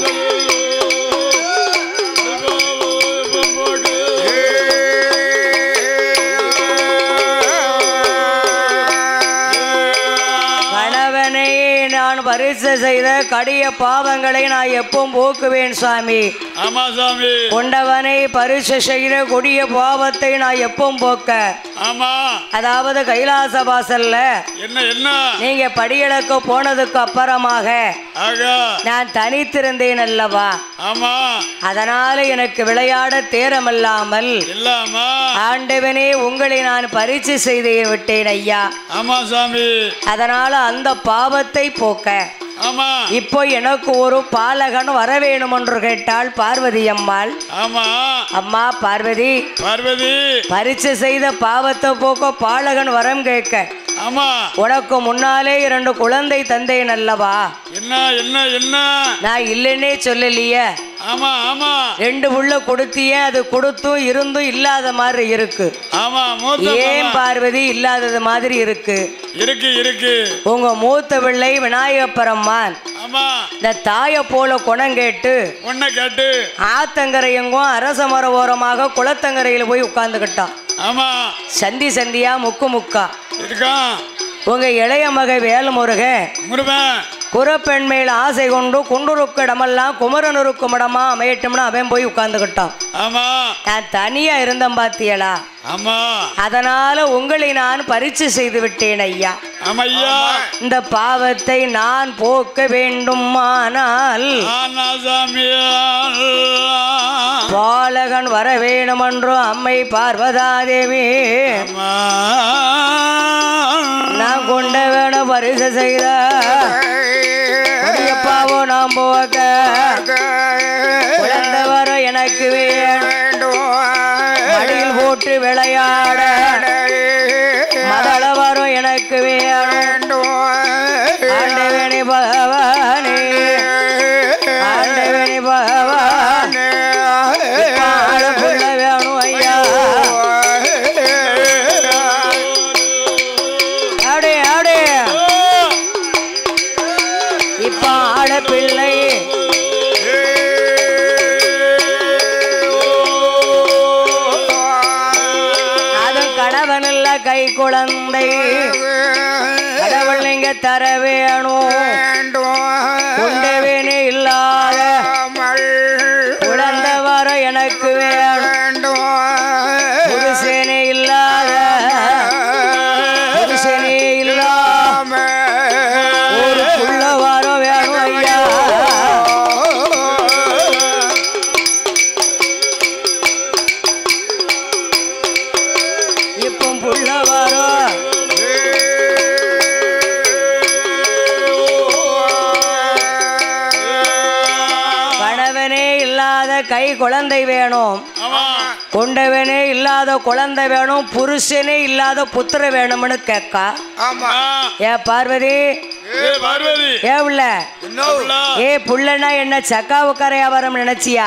[SPEAKER 1] கணவனை நான் பரிசு செய்த கடிய பாவங்களை நான் எப்பவும் போக்குவேன் சுவாமி.
[SPEAKER 2] ஆமா சாமி.
[SPEAKER 1] கொண்டவனை பரிசு செய்த கொடிய பாவத்தை நான் எப்பவும் போக்க.
[SPEAKER 2] ஆமா.
[SPEAKER 1] அதாவது கைலாச வாசல்ல
[SPEAKER 2] என்ன என்ன
[SPEAKER 1] நீங்க படியளக்க போனதுக்கு அப்புறமாக நான் தனித்திருந்தேன் அல்லவா.
[SPEAKER 2] ஆமா.
[SPEAKER 1] அதனால எனக்கு விளையாட தேரமில்லாமல்
[SPEAKER 2] இல்லாமா
[SPEAKER 1] ஆண்டவனே உங்களை நான் பரிசு செய்து விட்டேன் ஐயா.
[SPEAKER 2] ஆமா சாமி.
[SPEAKER 1] அதனால அந்த பாவத்தை போக்க
[SPEAKER 2] ஆமா.
[SPEAKER 1] இப்போ எனக்கு ஒரு பாலகன் வர வேணும் என்று கேட்டாள் பார்வதி அம்மாள்.
[SPEAKER 2] ஆமா.
[SPEAKER 1] அம்மா பார்வதி
[SPEAKER 2] பார்வதி
[SPEAKER 1] பரிசு செய்த பாவத்தை போக்க பாலகன் வரம் கேட்க.
[SPEAKER 2] ஆமா.
[SPEAKER 1] உனக்கு முன்னாலே இரண்டு குழந்தை தந்தேன் அல்லவா?
[SPEAKER 2] என்ன என்ன என்ன?
[SPEAKER 1] நான் இல்லைன்னே சொல்லலையே.
[SPEAKER 2] ஆமா ஆமா.
[SPEAKER 1] ரெண்டு புள்ள கொடுத்தியே, அது கொடுத்தும் இருந்தும் இல்லாத மாதிரி இருக்கு.
[SPEAKER 2] ஆமா.
[SPEAKER 1] ஏன் பார்வதி இல்லாதது மாதிரி இருக்கு?
[SPEAKER 2] இருக்கு இருக்கு.
[SPEAKER 1] உங்க மூத்த பிள்ளை விநாயகப்பெருமான்
[SPEAKER 2] ஆமா
[SPEAKER 1] இந்த தாய போல குணம் கேட்டு
[SPEAKER 2] உன்னை கேட்டு
[SPEAKER 1] ஆத்தங்கரை எங்கும் அரச மர ஓரமாக குளத்தங்கரையில போய் உட்கார்ந்துக்கிட்டான்.
[SPEAKER 2] ஆமா.
[SPEAKER 1] சந்தி சந்தியா முக்கு முக்கா
[SPEAKER 2] இருக்கான்.
[SPEAKER 1] உங்க இளைய மகை வேலுமுருகன்
[SPEAKER 2] முருகன்
[SPEAKER 1] குறப்பெண் மேல் ஆசை கொண்டு குண்டுருக்கு இடமெல்லாம் குமரனுருக்கும் இடமா அமையட்டும்னு அவன் போய் உட்கார்ந்துக்கிட்டான்.
[SPEAKER 2] ஆமா.
[SPEAKER 1] நான் தனியா இருந்தேன் பாத்தியலா.
[SPEAKER 2] ஆமா.
[SPEAKER 1] அதனால உங்களை நான் பரிச்சை செய்து விட்டேன் ஐயா.
[SPEAKER 2] ஆமா ஐயா.
[SPEAKER 1] இந்த பாவத்தை நான் போக்க வேண்டுமானால் பாலகன் வர வேணுமென்றோ அம்மை பார்வதாதேவி நான் கொண்ட வேணும் பரிசு செய்த பாவோ நாம் போக்க குழந்தை வர எனக்கு வேண்டும் மடியில் போட்டு விளையாட மதள வரும் எனக்கு வேண்டும் ஆண்டவனி பகவானே ஆண்டவனி பகவானே புள்ள வேணும் ஐயா. ஆடே ஆடே இப்ப ஆட பிள்ளை கை குழந்தை கடவுள் நீங்க தர வேணும் கொண்டவேனே இல்லாத குழந்தை வர எனக்கு வேணும் புருஷனே இல்லாத புருஷனே இல்லாம ஒரு புள்ள வர வேணும் ஐயா. இப்போ புள்ள வரும் கணவனே இல்லாத கை குழந்தை வேணும் கொண்டவனே இல்லாத குழந்தை வேணும் புருஷனே இல்லாத புத்திர வேணும்னு கேட்கா. ஏ பார்வதி ஏ உள்ள ஏ புள்ளனா என்ன சக்காவு கரையாவரம் நினைச்சியா?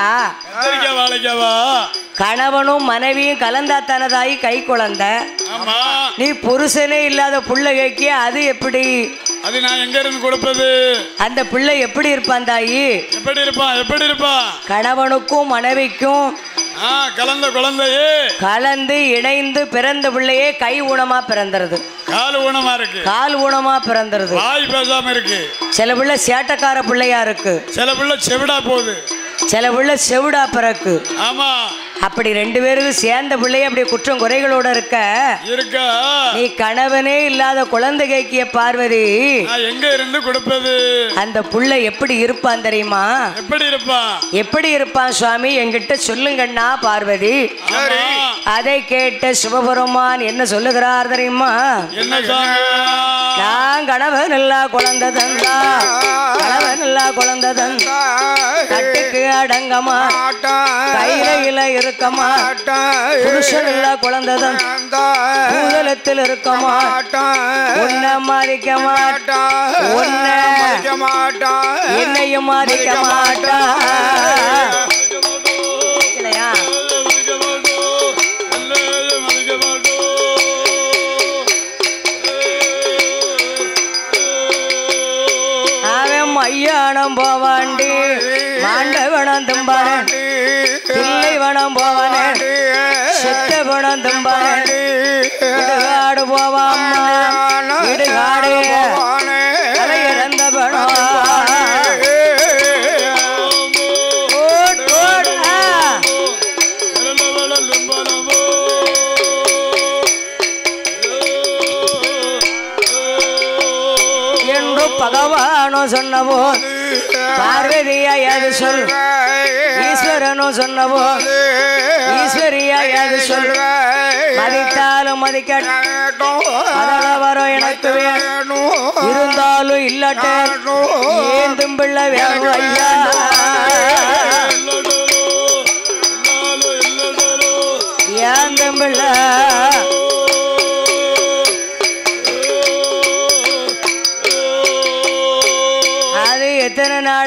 [SPEAKER 1] கணவனும் மனைவியும் கலந்தா தனதாயி கை குழந்தை நீ புருஷனே இல்லாத புள்ள கேக்கிய அது எப்படி?
[SPEAKER 2] அது நான் எங்க இருந்து கொடுப்பது?
[SPEAKER 1] அந்த பிள்ளை எப்படி இருப்பான் தாயி?
[SPEAKER 2] எப்படி இருப்பான் எப்படி இருப்பான்?
[SPEAKER 1] கணவனுக்கும் மனைவிக்கும்
[SPEAKER 2] கலந்த குழந்தையே
[SPEAKER 1] கலந்து இணைந்து பிறந்த பிள்ளையே கை ஊனமா பிறந்துருது.
[SPEAKER 2] கால் ஊனமா இருக்கு.
[SPEAKER 1] கால் ஊனமா பிறந்துருது.
[SPEAKER 2] வாய் பேசாம இருக்கு.
[SPEAKER 1] சில பிள்ளை சேட்டக்கார பிள்ளையா இருக்கு.
[SPEAKER 2] சில பிள்ளை செவிடா போகுது.
[SPEAKER 1] சில பிள்ளை செவிடா பிறக்கு.
[SPEAKER 2] ஆமா.
[SPEAKER 1] அப்படி ரெண்டு பேருக்கும் சேர்ந்த பிள்ளைய அப்படி குற்றம் குறைகளோட இருக்க
[SPEAKER 2] இருக்க
[SPEAKER 1] நீ கணவனே இல்லாத குழந்தை கேக்கிய பார்வதி
[SPEAKER 2] எங்க இருந்து கொடுப்பது?
[SPEAKER 1] அந்த புள்ள எப்படி இருப்பான் தெரியுமா?
[SPEAKER 2] எப்படி இருப்பான்? எப்படி
[SPEAKER 1] இருப்பான் சுவாமி என்கிட்ட சொல்லுங்கண்ணா பார்வதி. அதை கேட்ட சிவபெருமான் என்ன சொல்லுகிறார் தெரியுமா?
[SPEAKER 2] என்ன?
[SPEAKER 1] நான் கணவன் இல்லா குழந்தை தந்தா கணவன் இல்லா குழந்தை தந்தா கட்டுக்கு அடங்கமா கையில இல இருக்கமா புருஷன் இல்லா குழந்தை தந்தா பூதலத்தில் இருக்கமா உன்னை மதிக்க மாட்டா உன்னை என்னையும் மதிக்க மாட்டா இல்லையா? ஐயானம் போவாண்டி மாண்டவனம் தும்பானன் பிள்ளை வனம் போவானே செத்த குணம் தும்பானன் இடுகாடு போவாம்மா இடுகாடு அதை இறந்த பணம் பகவானோ சொன்னவோ பார்வதியா யாது சொல் ஈஸ்வரனோ சொன்னவோ ஈஸ்வரியா யாது சொல் மதித்தாலும் மதிக்கட்டும் வரும் எனக்கு வேணும் இருந்தாலும் இல்லாட்ட ஏந்தும் பிள்ளை வேணும் ஐயா ஏந்தும் பிள்ளை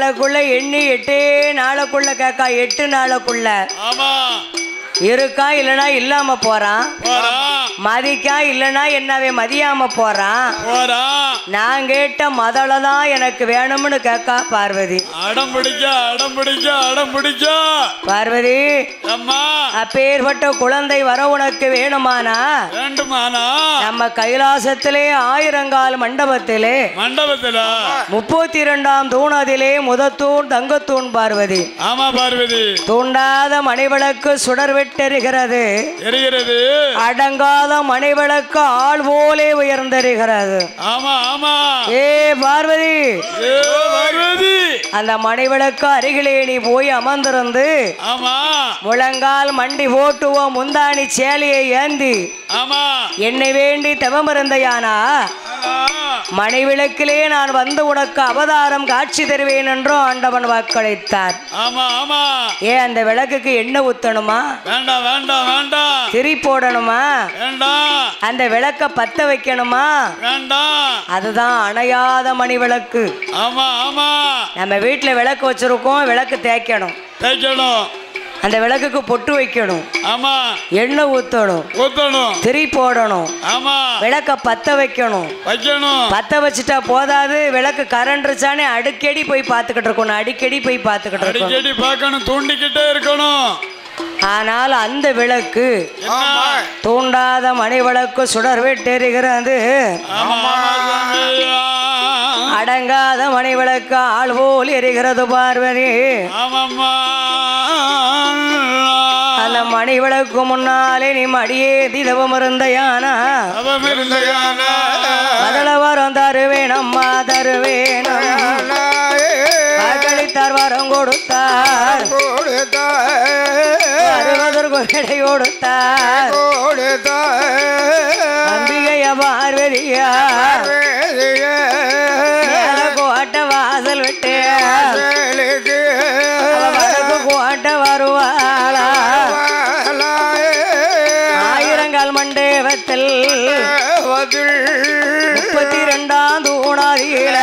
[SPEAKER 1] நாளுக்குள்ள எண்ணி எட்டே நாளுக்குள்ள கேக்கா எட்டு நாளுக்குள்ள
[SPEAKER 2] ஆமா
[SPEAKER 1] இருக்கா இல்லனா இல்லாம போறான் மதிக்கா இல்லனா என்னவே மதியாம போறான் நான் கேட்ட முதல்ல தான் எனக்கு வேணும்னு கேட்கா பார்வதி.
[SPEAKER 2] அடம் பிடிக்க அடம் பிடிக்க அடம் பிடிக்க
[SPEAKER 1] பார்வதி
[SPEAKER 2] அம்மா
[SPEAKER 1] அப்பேற்பட்ட குழந்தை வர உனக்கு வேணுமானா
[SPEAKER 2] வேண்டுமானா
[SPEAKER 1] நம்ம கைலாசத்திலே ஆயிரங்கால் மண்டபத்திலே
[SPEAKER 2] மண்டபத்தில
[SPEAKER 1] முப்பத்தி இரண்டாம் தூணதிலே முதத்தூண் தங்கத்தூண் பார்வதி.
[SPEAKER 2] ஆமா பார்வதி
[SPEAKER 1] தூண்டாத மணிவிளக்கு சுடர் விட்டெறிகிறது
[SPEAKER 2] எரிகிறது
[SPEAKER 1] அடங்காத மணிவிளக்கு ஆள் போலே உயர்ந்தெறிகிறது.
[SPEAKER 2] ஆமா ஆமா
[SPEAKER 1] ஏ பார்வதி
[SPEAKER 2] ஏ பார்வதி
[SPEAKER 1] அந்த மணிவிளக்கு அருகிலே நீ போய் அமர்ந்திருந்து
[SPEAKER 2] ஆமா
[SPEAKER 1] முழங்கால் மண்டி போட்டுவோம் முந்தாணி சேலையை ஏந்தி
[SPEAKER 2] ஆமா
[SPEAKER 1] என்னை வேண்டி தவமிருந்தையானா மணிவிளக்கிலே நான் வந்து உனக்கு அவதாரம் காட்சி தருவேன் என்றும் ஆண்டவன் வாக்களித்தார்.
[SPEAKER 2] ஆமா ஆமா
[SPEAKER 1] ஏ அந்த விளக்குக்கு எண்ணெய் ஊத்தணுமா
[SPEAKER 2] வேண்டாம் வேண்டாம் வேண்டாம்
[SPEAKER 1] திரி போடணுமா
[SPEAKER 2] வேண்டாம்
[SPEAKER 1] அந்த விளக்க பத்த வைக்கணுமா
[SPEAKER 2] வேண்டாம்
[SPEAKER 1] அதுதான் அணையாத மணி விளக்கு.
[SPEAKER 2] ஆமா ஆமா
[SPEAKER 1] நம்ம வீட்டுல விளக்கு வச்சிருக்கோம் விளக்கு தேய்க்கணும்
[SPEAKER 2] தேய்க்கணும்
[SPEAKER 1] அந்த விளக்குக்கு பொட்டு வைக்கணும்
[SPEAKER 2] ஆமா
[SPEAKER 1] எண்ணெய் ஊத்தணும்
[SPEAKER 2] ஊத்தணும்
[SPEAKER 1] திரி போடணும்
[SPEAKER 2] ஆமா
[SPEAKER 1] விளக்க பத்த வைக்கணும்
[SPEAKER 2] வைக்கணும்
[SPEAKER 1] பத்த வச்சுட்டா போதாது விளக்கு கரண்டுச்சானே அடிக்கடி போய் பார்த்துக்கிட்டு இருக்கணும் அடிக்கடி போய் பார்த்துக்கிட்டு இருக்கணும்
[SPEAKER 2] அடிக்கடி பார்க்கணும் தூண்டிக்கிட்டே இருக்கணும்.
[SPEAKER 1] ஆனால் அந்த விளக்கு தூண்டாத மணி விளக்கு சுடர் விட்டெறிகிறது அடங்காத மணி விளக்கு ஆள் போல் எரிகிறது பார்வதி. அந்த மணி விளக்கு முன்னாலே நீ மடியே திதவம் இருந்தையானா மதள வரம் தருவேன் அம்மா தருவேன் வாக்களித்தார் வரம் கொடுத்தார் வருவதற்கு இடை கொடுத்தார் அம்பிகைய பார்வதியா கோட்டை வாசல் விட்டு கோட்டை வருவாளா ஆயிரங்கால் மண்டபத்தில் முப்பத்தி இரண்டாம் தூணாதியில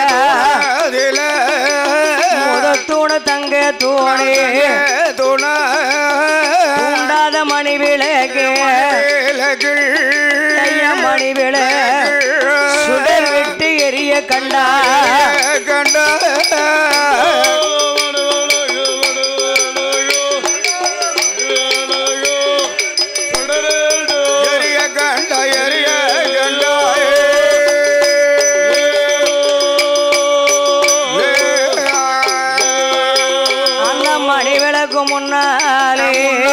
[SPEAKER 1] முதத்தூணு தங்க தூணே தூண்டாத மணி விளக்கு மணி விளக்கு சுடர் விட்டு எரிய கண்டா கண்டா முன்னாலே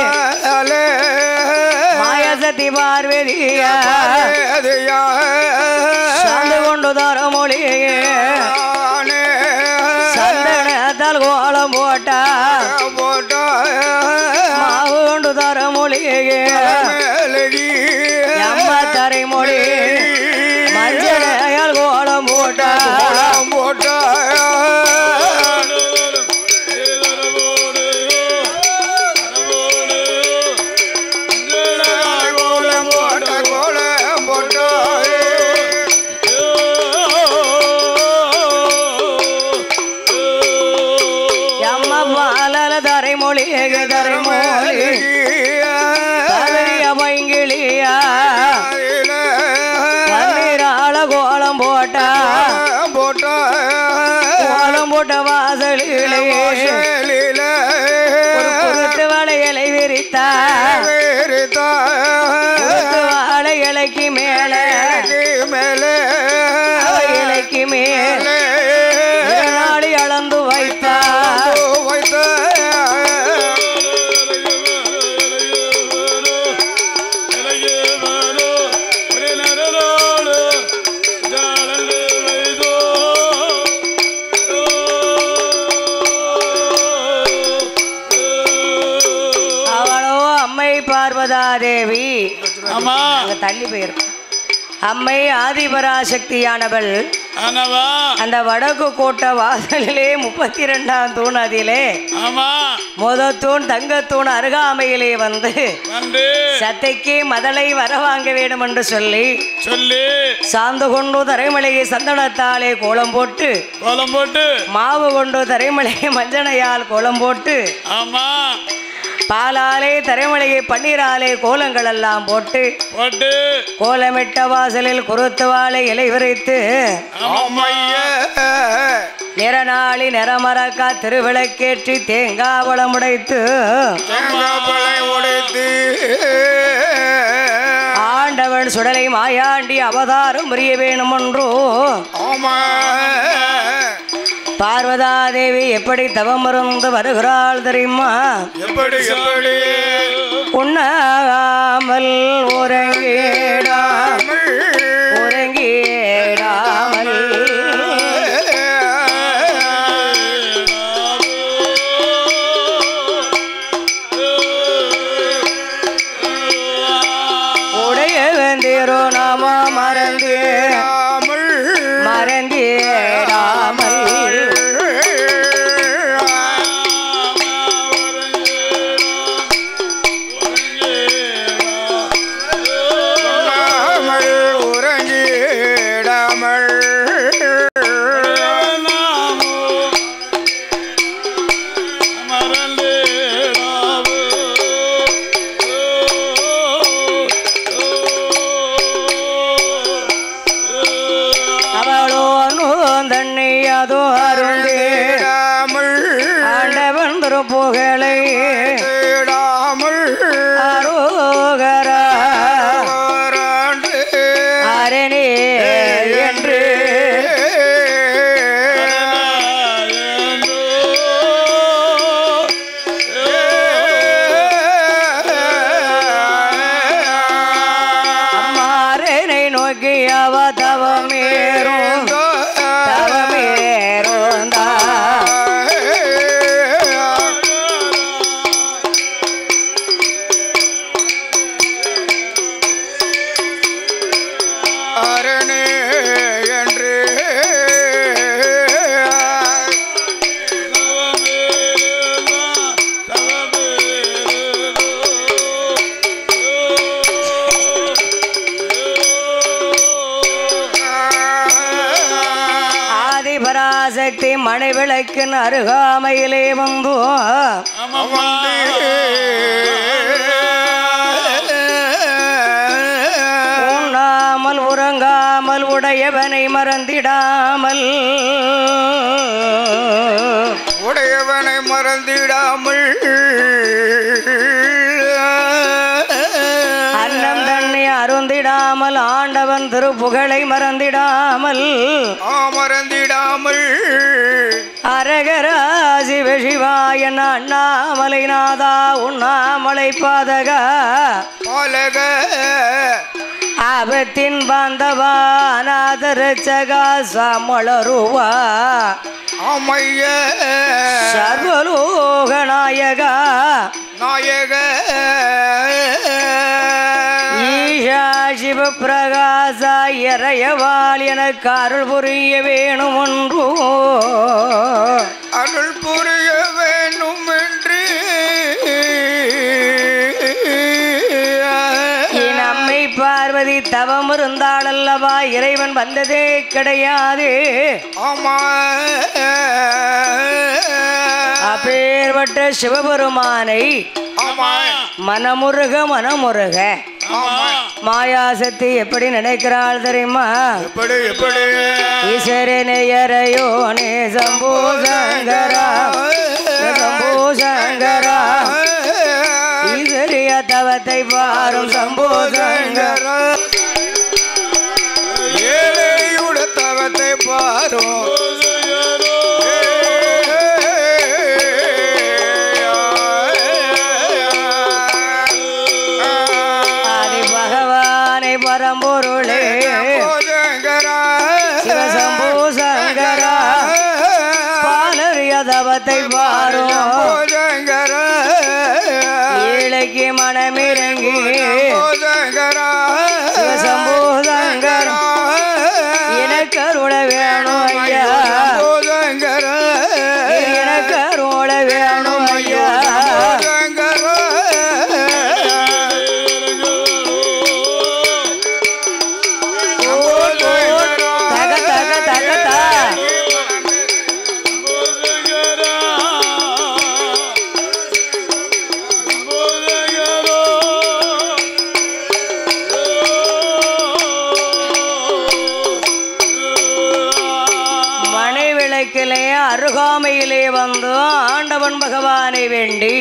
[SPEAKER 1] மாயசதி பார்வதியா சாந்து கொண்டு தர மொழியே சந்தனத்தால் கோலம் போட்டா மாவு கொண்டு தர மொழியே அம்மா தரை மொழி மஞ்சள் கோலம் போட்டா போட்டா கோலம் போட்டா போட்டா கோலம் போட்ட வாசலிலே வளையலை விரித்தா வாழையலைக்கு மேல மேல இலைக்கு மேல நாளை அளந்து வைத்தா வைத்தா பார்வதாதேவி
[SPEAKER 2] ஆமா
[SPEAKER 1] தள்ளி போயிருக்க அம்மை ஆதிபராசக்தியானவள் அந்த வடக்கு கோட்டை வாசலிலே முப்பத்தி ரெண்டாம் தூண் அதிலே முத தூண் தங்கத்தூண் அருகாமையிலே வந்து சத்தைக்கு மதலை வரவாங்க வேண்டும் என்று சொல்லி சொல்லி சாந்து கொண்டு தரைமலையை சந்தனத்தாலே கோலம் போட்டு கோலம் போட்டு மாவு கொண்டு தரைமலையை மஞ்சனையால் கோலம் போட்டு ஆமா பாலாலே தரைமலையை பன்னீராலே கோலங்கள் எல்லாம் போட்டு போட்டு கோலமிட்ட வாசலில் குருத்து வாழை இலை விரித்து நிறநாளி நிறமரக்கா திருவிளக்கேற்றி தேங்காய் பழம் உடைத்து உடைத்து ஆண்டவன் சுடலை மாயாண்டி அவதாரம் புரிய வேணும் என்றோ பார்வதா தேவி எப்படி தவம் இருந்து வருகிறாள் தெரியுமா? எப்படி எப்படி உண்ணாமல் உறங்கிடாமல் உறங்கிடாமல் உடைய வேந்தீரோ நாம மறந்து மறந்திடாமல் புகழை அரோகரா அரணே என்று அம்மாரனை நோக்கி அவ தவமேறும் தவமேறும் பராசக்தி மணி விளக்கின் அருகாமையிலே வந்து உண்ணாமல் உறங்காமல் உடையவனை மறந்திடாமல் உடையவனை மறந்திடாமல் அன்னம் தண்ணி அருந்திடாமல் ஆண்டவன் திருப்புகழை மறந்திடாமல் மறந்திடாமல் அரகரா சிவ சிவாய அண்ணாமலை நாதா உண்ணாமலை பாதக பாலக ஆபத்தின் பாந்தவா அநாதரச்சகா சமளருவா அம்மைய சர்வலோக நாயகா நாயக ஈஷா சிவ பிரகாசா இறையவாள் எனக்கு அருள் புரிய வேணும் ஒன்றோ அருள் புரிய வேணும் என்று நம்மை பார்வதி தவம் இருந்தாள் அல்லவா இறைவன் வந்ததே கிடையாது. ஆமா அப்பேற்பட்ட சிவபெருமானை மனமுருக மனமுருக மாயாசக்தி எப்படி நினைக்கிறாள் தெரியுமா? எப்படி எப்படி ஈஸ்வரனையரையோ நே சம்போ சங்கரா சம்போ சங்கரா ஈஸ்வரிய தவத்தை பாரும் சம்போ சங்கரா ஏழையுட தவத்தை பாரும் பரம்பொருளே சிவசம்போ சங்கரா பாலறிய தவத்தை பாரும் ஏழைக்கு மனமிறங்கி சிவசம்போ சங்கரா எனக்கருள வேணும் அருகாமையிலே வந்து ஆண்டவன் பகவானை வேண்டி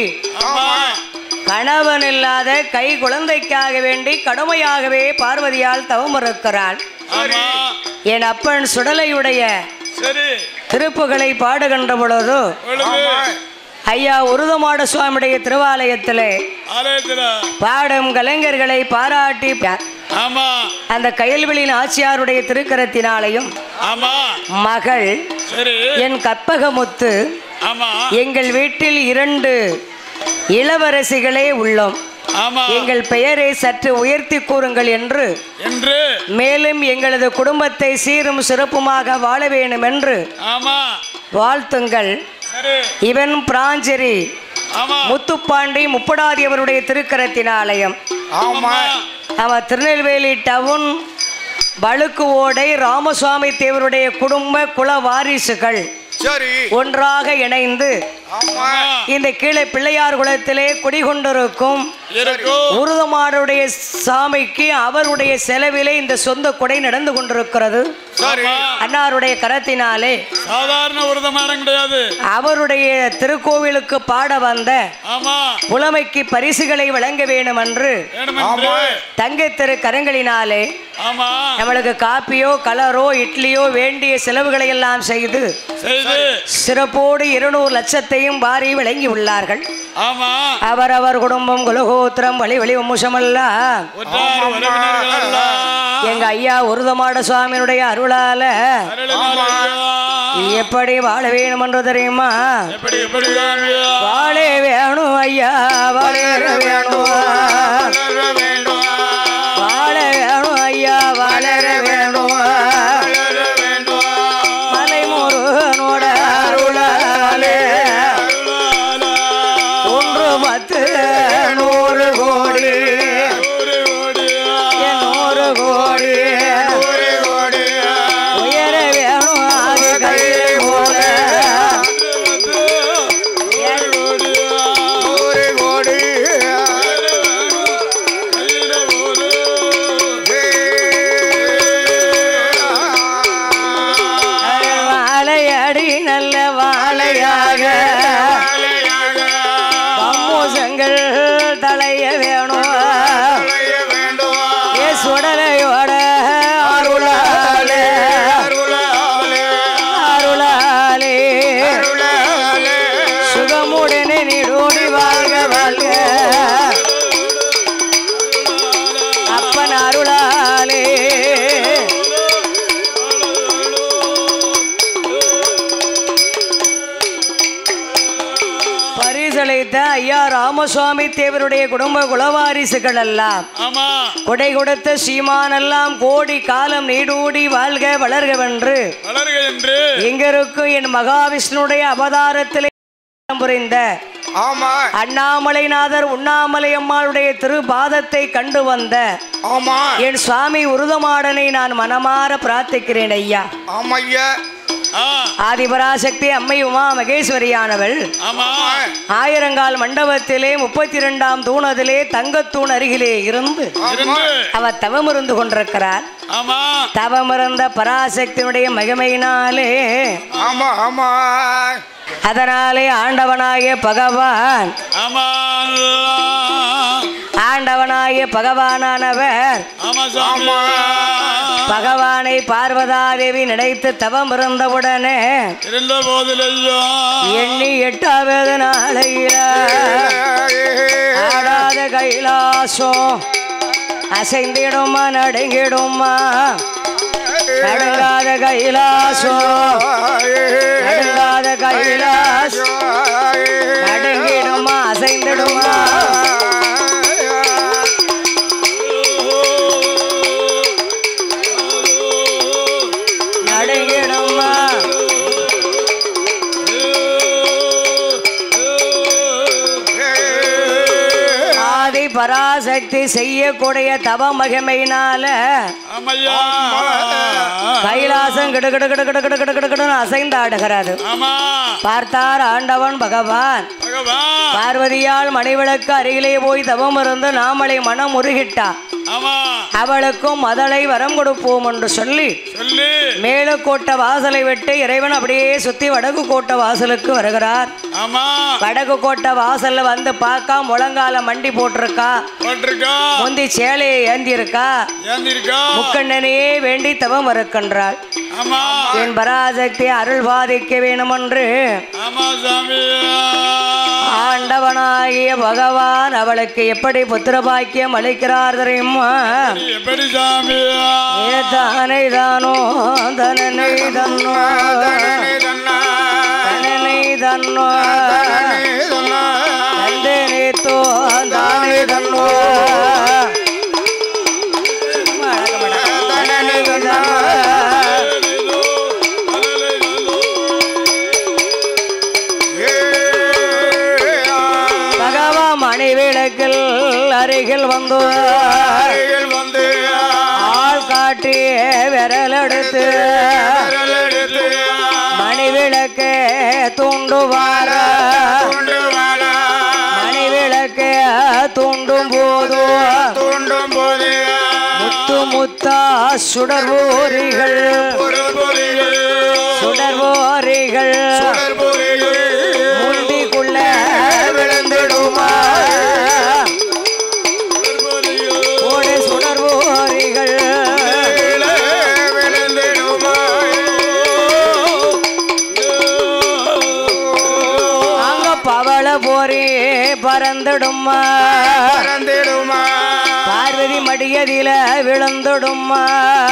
[SPEAKER 1] கணவன் இல்லாத கை குழந்தைக்காக வேண்டி கடுமையாகவே பார்வதியால் தவம் இருக்கிறாள். என் அப்பன் சுடலையுடைய திருப்புகளை பாடுகின்ற பொழுது ஐயா உருதமாட சுவாமியுடைய திருவாலயத்திலே பாடும் கலைஞர்களை பாராட்டி அந்த கயல்வெளி நாச்சியாருடைய திருக்கரத்தினாலையும் மகள் என் கற்பகமுத்து எங்கள் வீட்டில் இரண்டு இளவரசிகளே உள்ளோம், எங்கள் பெயரை சற்று உயர்த்தி கூறுங்கள் என்று மேலும் எங்களது குடும்பத்தை சீரும் சிறப்புமாக வாழ வேண்டும் என்று வாழ்த்துங்கள். இவன் பிராஞ்சரி முத்துப்பாண்டி முப்படாதி அவருடைய திருக்கரத்தினாலயம் அவன் திருநெல்வேலி டவுன் வழுக்கு ஓடை ராமசுவாமி தேவருடைய குடும்ப குல வாரிசுகள் ஒன்றாக இணைந்து இந்த கீழே பிள்ளையார் குளத்திலே குடிகொண்டிருக்கும் உருதமாடுடைய சாமிக்கு அவருடைய செலவிலே இந்த சொந்த கொடை நடந்து கொண்டிருக்கிறது. அன்னாருடைய கரத்தினாலே
[SPEAKER 2] சாதாரண உருதமாடம் கிடையாது,
[SPEAKER 1] அவருடைய திருக்கோவிலுக்கு பாட வந்த புலமைக்கு பரிசுகளை வழங்க வேண்டும் என்று தங்கை திரு கரங்களினாலே நம்மளுக்கு காப்பியோ கலரோ இட்லியோ வேண்டிய செலவுகளை எல்லாம் செய்து சிறப்போடு இருநூறு லட்சத்தையும் பாரி வழங்கி உள்ளார்கள். அவரவர் குடும்பம் குலகோத்திரம் வழி வழி வம்சமல்ல எங்க ஐயா உருதமாட சுவாமியினுடைய அருளால எப்படி வாழ வேணும் என்று தெரியுமா? வாழே வேணும் ஐயா, வாழேற வேணும், வாழ வேணும் ஐயா, வாழேற வேணும். மலைமுருகனோட அருளாலே ஒன்று பத்து நூறு கோடி நூறு கோடி உயர வேணும் அது கையை போல
[SPEAKER 3] நூறு கோடி
[SPEAKER 1] வாழையடி நல்ல வாழையாக பம்மூசங்கள் தலைய வேணும் ஏ சுடலையோட அருளாலே அருளாலே சுகமுடனே நீடோடி வாழ்க வாழ்க அப்பன் அருளாலே பரிசளித்த ஐயா ராமசுவாமி தேவருடைய குடும்ப குலவாரிசுகள் எல்லாம் கொடை கொடுத்த சீமானெல்லாம் கோடி காலம் நீடூடி வாழ்க வளர்கவென்று இங்கிருக்கும் என் மகாவிஷ்ணுடைய அவதாரத்திலே புரிந்த அண்ணாமலைநாதர் உண்ணாமலை அம்மாளுடைய திருபாதத்தை கண்டு வந்த என் சுவாமி உருதமாடனை நான் மனமாற பிரார்த்திக்கிறேன் ஐயா. ஆதிபராசக்தி அம்மை உமா மகேஸ்வரியானவள் ஆயிரங்கால் மண்டபத்திலே முப்பத்தி இரண்டாம் தூணதிலே தங்கத்தூண் அருகிலே இருந்து அவ தவமிருந்து கொண்டிருக்கிறார். தவமிருந்த பராசக்தியுடைய மகிமையினாலே அதனாலே ஆண்டவனாகிய பகவான் ஆண்டவனாகிய பகவானானவர் பகவானை பார்வதாதேவி நினைத்து தவம் இருந்தவுடனே எண்ணி எட்டாவது நாளையில ஆடாத கைலாசம் அசைந்திடுமா நடுங்கிடுமா நடுங்காத கைலாசம் நடுங்காத கைலாசம் நடுங்கிடுமா அசைந்திடுமா நடுங்கிடுமா ஆதி பராசக்தி செய்யக்கூடிய தவ மகிமையினால கைலாசம் கிடு கிடு கிடு கிடு கிடு கிடு கிடு கிடு அசைந்தாடுகிறது. பார்த்தார் ஆண்டவன் பகவான் பார்வதியால் மணிவிளக்கு அருகிலே போய் தவம் இருந்து நாமளை மனம் உருகிட்டா. அவளுக்கும் மதலை வரம் கொடுப்போம் என்று சொல்லி மேலு கோட்டை வாசலை விட்டு இறைவன் அப்படியே சுத்தி வடக்கு கோட்டை வாசலுக்கு வருகிறார். வடக்கு கோட்டை வாசல்ல வந்து பார்க்கா முழங்கால மண்டி போட்டிருக்கா, முந்தி சேலையை ஏந்தி இருக்கா, முக்கண்ணனையே வேண்டி தவம் இருக்கின்றாள். என் பராசக்தி அருள் பாதிக்க வேணும் என்று ஆண்டவனாகிய பகவான் அவளுக்கு எப்படி புத்திர பாக்கியம் அளிக்கிறார் தெரியுமா? தானை தானோ தனனை தன்னோ தனனை தன்னோ தந்தனை தோ தானை தன்னோ மணிவிளக்கில் அருகில் வந்து வந்து ஆள் காட்டி விரல் எடுத்து மணிவிளக்கு தூண்டுவார மணிவிளக்கு தூண்டும் போது தூண்டும் போது முத்து முத்தா சுடர்வோரிகள் சுடர்வோரிகள் முந்திக்குள்ள விழுந்துடுமா ஓடி சுடர்வோரிகள் விழுந்துடுமா அங்க பவள போரி பறந்துடுமா பறந்துடுமா பார்வதி மடியதில விழுந்துடுமா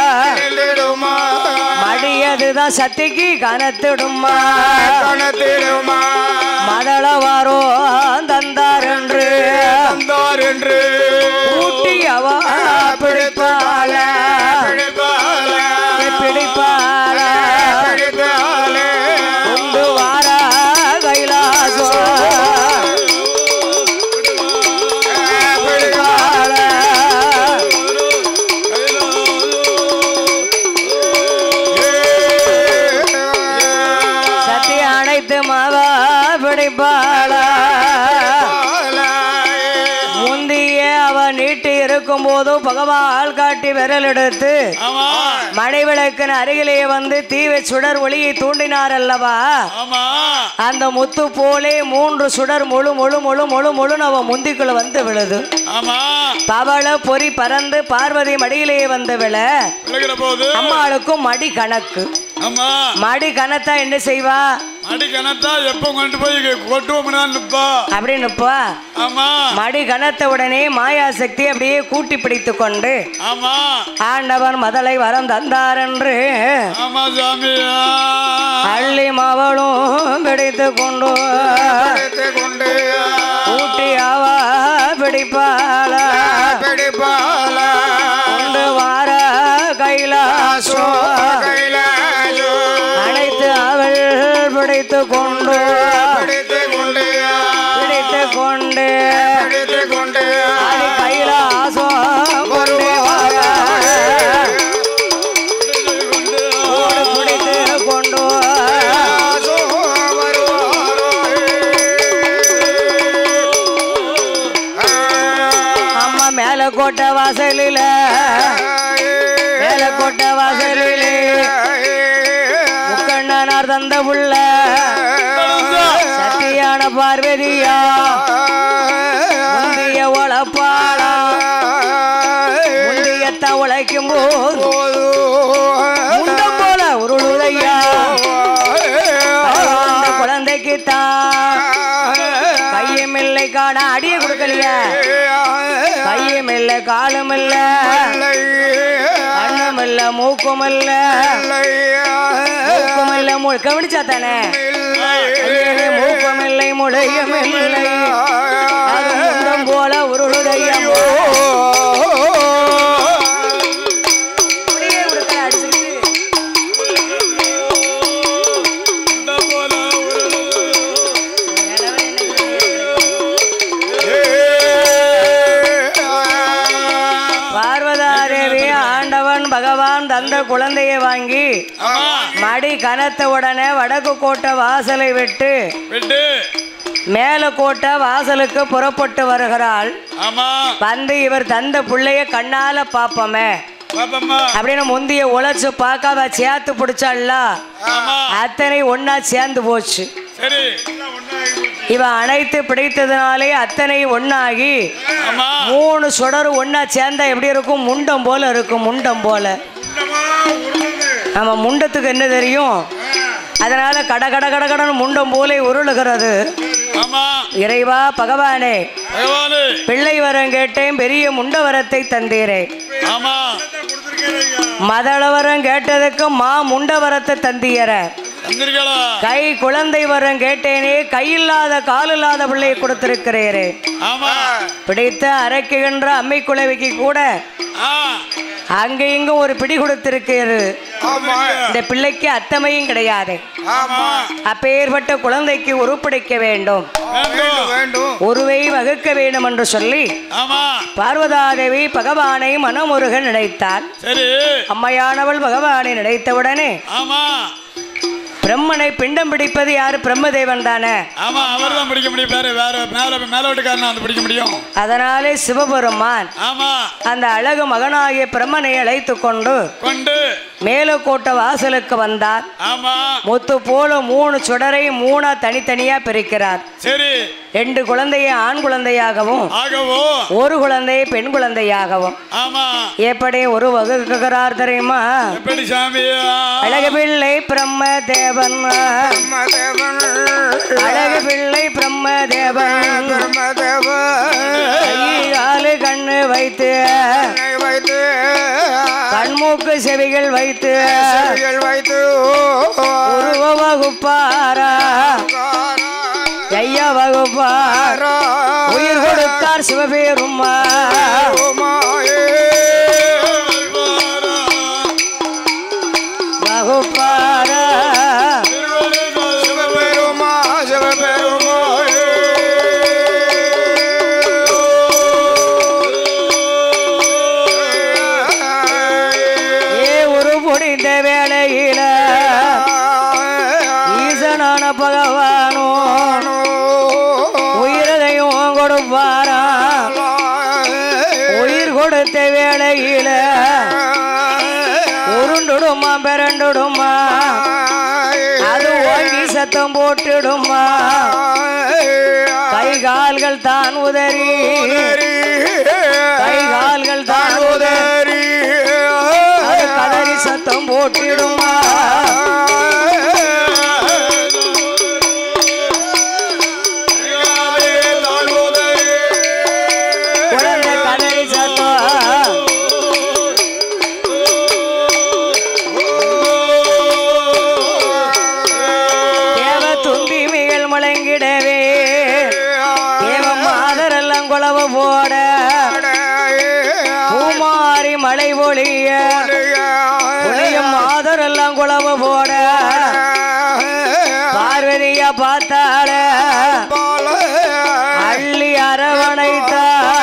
[SPEAKER 1] மடியதுதான் சத்திக்கு கனத்திடுமா கனத்திடுமா மதளவாரோ தந்தார் என்று தந்தார் என்று ஊட்டி அவ பிடிப்பால பிடிப்பால பிடிப்பால கொண்டு வார கைலாசோ முந்திய அவ நீட்டி இருக்கும் போது பகவான் காட்டி விரல் எடுத்து மணிவிளக்கின் அருகிலே வந்து தீவை சுடர் ஒளியை தூண்டினார் அல்லவா? அந்த முத்து போலே மூன்று சுடர் முழு முழு முழு முழு முழு அவ முந்திக்குள்ள வந்து விழுது. பவள பொறி பறந்து பார்வதி மடியிலே வந்து விழ அம்மாளுக்கும் மடி கணக்கு. மடி கணத்தா என்ன செய்வா?
[SPEAKER 2] மடி கணத்தா எப்ப கொண்டு போய் கொட்டுவோம்ப்பா
[SPEAKER 1] அப்படின்னுப்பா. மடி கணத்த உடனே மாயாசக்தி அப்படியே கூட்டி பிடித்து கொண்டு ஆண்டவன் மதலை வரம் தந்தார் என்று அள்ளி மாவளும் பிடித்து கொண்டு கூட்டி அவா பிடிப்பால பிடிப்பால கொண்டு வார கைலாசோ அனைத்து அவள் பிடித்து கொண்டு பிடித்து கொண்டு பிடித்து கொண்டு பிடித்து கொண்டு கைலாசோ கொண்டு வர பிடித்து கொண்டு அம்மா மேல கோட்டை வாசலில மேல கோட்டை வாசலிலே முக்கண்ணனார் தந்த புள்ள சத்தியான பார்வதியா முந்திய உழப்பாளா முந்தியத்த உழைக்கும் போது முண்டம் போல உருளுதையா குழந்தைக்கு தான் கையும் இல்லை காண அடிய கொடுக்கலையா? கையும் இல்லை காலும் இல்லை கண்ணும் இல்லை மூக்கும் இல்லை மூக்கும் இல்லை மு கவனிச்சா தானே மூக்கும் இல்லை முளையும் இல்லை அது முண்டம் போல உருளுதையம் பகவான் தந்த குழந்தையை வாங்கி மடி கனத்த உடனே வடக்கு கோட்டை வாசலை விட்டு மேலக்கோட்டை வாசலுக்கு புறப்பட்டு வருகிறாள்.
[SPEAKER 2] ஆமா
[SPEAKER 1] வந்து இவர் தந்த பிள்ளைய கண்ணால பாப்போமே
[SPEAKER 2] பாப்பம்மா
[SPEAKER 1] அப்படின்னு முந்திய உழைச்சு பார்க்காம சேர்த்து பிடிச்சாள்ல,
[SPEAKER 2] ஆமா
[SPEAKER 1] அத்தனை ஒன்னா சேர்ந்து போச்சு.
[SPEAKER 2] சரி
[SPEAKER 1] இவன் அனைத்து பிடித்ததுனாலே அத்தனை ஒன்னாகி
[SPEAKER 2] ஆமா
[SPEAKER 1] மூணு சுடர் ஒன்னா சேர்ந்தா எப்படி இருக்கும்? முண்டம் போல இருக்கும். முண்டம் போல. நம்ம முண்டத்துக்கு என்ன தெரியும்? அதனால கட கட கட கடன்னு முண்டம் போல உருளுகிறது.
[SPEAKER 2] ஆமா
[SPEAKER 1] இறைவா பகவானே,
[SPEAKER 2] பகவானே
[SPEAKER 1] பிள்ளை வரம் கேட்டேன், பெரிய முண்ட வரத்தை தந்தீரே.
[SPEAKER 2] ஆமா
[SPEAKER 1] மதள வரம் கேட்டதுக்கு மா முண்ட வரத்தை தந்தீர.
[SPEAKER 2] வந்திருக்கலா
[SPEAKER 1] கை குழந்தை வரம் கேட்டேனே, கையில்லாத காலில்லாத பிள்ளையை கொடுத்திருக்கிறீரே.
[SPEAKER 2] ஆமா
[SPEAKER 1] பிடித்த அரைக்குகின்ற அம்மை குழவிக்கு கூட
[SPEAKER 2] ஆ
[SPEAKER 1] அங்க இங்கும் ஒரு பிடி கொடுத்திருக்கிறது.
[SPEAKER 3] ஆமா
[SPEAKER 1] இந்த பிள்ளைக்கு அத்தமையும் கிடையாது.
[SPEAKER 3] ஆமா
[SPEAKER 1] அப்பேற்பட்ட குழந்தைக்கு உருப்படைக்க வேண்டும்,
[SPEAKER 2] வேண்டும்
[SPEAKER 3] வேண்டும்
[SPEAKER 1] உருவை வகுக்க வேண்டும் என்று சொல்லி
[SPEAKER 2] ஆமா
[SPEAKER 1] பார்வதாதேவி பகவானை மனமுருக நினைத்தாள்.
[SPEAKER 2] சரி
[SPEAKER 1] அம்மையானவள் பகவானை நினைத்தவுடனே
[SPEAKER 2] ஆமா
[SPEAKER 1] பிரம்மனை பிண்டம் பிடிப்பது யாரு? பிரம்மதேவன் தானே.
[SPEAKER 2] ஆமா அவர் தான் பிடிக்க முடியும். வேற வேற மேல மேல வீட்டுக்காரனா வந்து பிடிக்க முடியும்.
[SPEAKER 1] அதனாலே சிவபெருமான்
[SPEAKER 2] ஆமா
[SPEAKER 1] அந்த அழகு மகனாகிய பிரம்மனை அழைத்து கொண்டு
[SPEAKER 2] கொண்டு
[SPEAKER 1] மேலக்கோட்டை வாசலுக்கு வந்தார்.
[SPEAKER 2] ஆமா
[SPEAKER 1] முத்து போல மூணு சுடரை மூணா தனித்தனியா பிரிக்கிறார்.
[SPEAKER 2] சரி
[SPEAKER 1] ரெண்டு குழந்தையை ஆண் குழந்தையாகவும்
[SPEAKER 2] ஆகவோ
[SPEAKER 1] ஒரு குழந்தையை பெண் குழந்தையாகவும்
[SPEAKER 2] ஆமா
[SPEAKER 1] எப்படி ஒரு வகுக்கிறார் தெரியுமா?
[SPEAKER 2] எப்படி சாமியா
[SPEAKER 1] அழகு பிள்ளை பிரம்ம தேவன்,
[SPEAKER 3] பிரம்மதேவன்
[SPEAKER 1] அழகு பிள்ளை பிரம்ம தேவன், கையாலு கண்ணு வைத்து
[SPEAKER 3] வைத்து
[SPEAKER 1] கண்மூக்கு செவிகள் வைத்து
[SPEAKER 3] செவிகள் வைத்து
[SPEAKER 1] உருவ வகுப்பாரா ஐயா வகுப்பார் உயிர் கொடுத்தார் சிவபெருமா வகுப்பாரா
[SPEAKER 3] சிவபெருமா சிவபெருமா
[SPEAKER 1] ஏ ஒரு பொடிந்த வேளையில ஈசனான பகவானோ உயிரையும் கொடுப்பாரா. உயிர் கொடுத்த வேளையில உருண்டுடுமா பிறண்டுடுமா, அது ஓங்கி சத்தம் போட்டுடுமா, கை கால்கள் தான் உதறி கை கால்கள் தான் உதறி அது கதறி சத்தம் போட்டிடுமா. குழந்தை கதறி சத்தம் தேவ தும்பி மிகள் முழங்கிடவே தேவ மாதரெல்லாம் குழவ போட பூமாரி மழை ஒளிய புளியும் மாதரெல்லாம் குழவ போட பார்வதியா பார்த்தாள அள்ளி அரவணைத்தா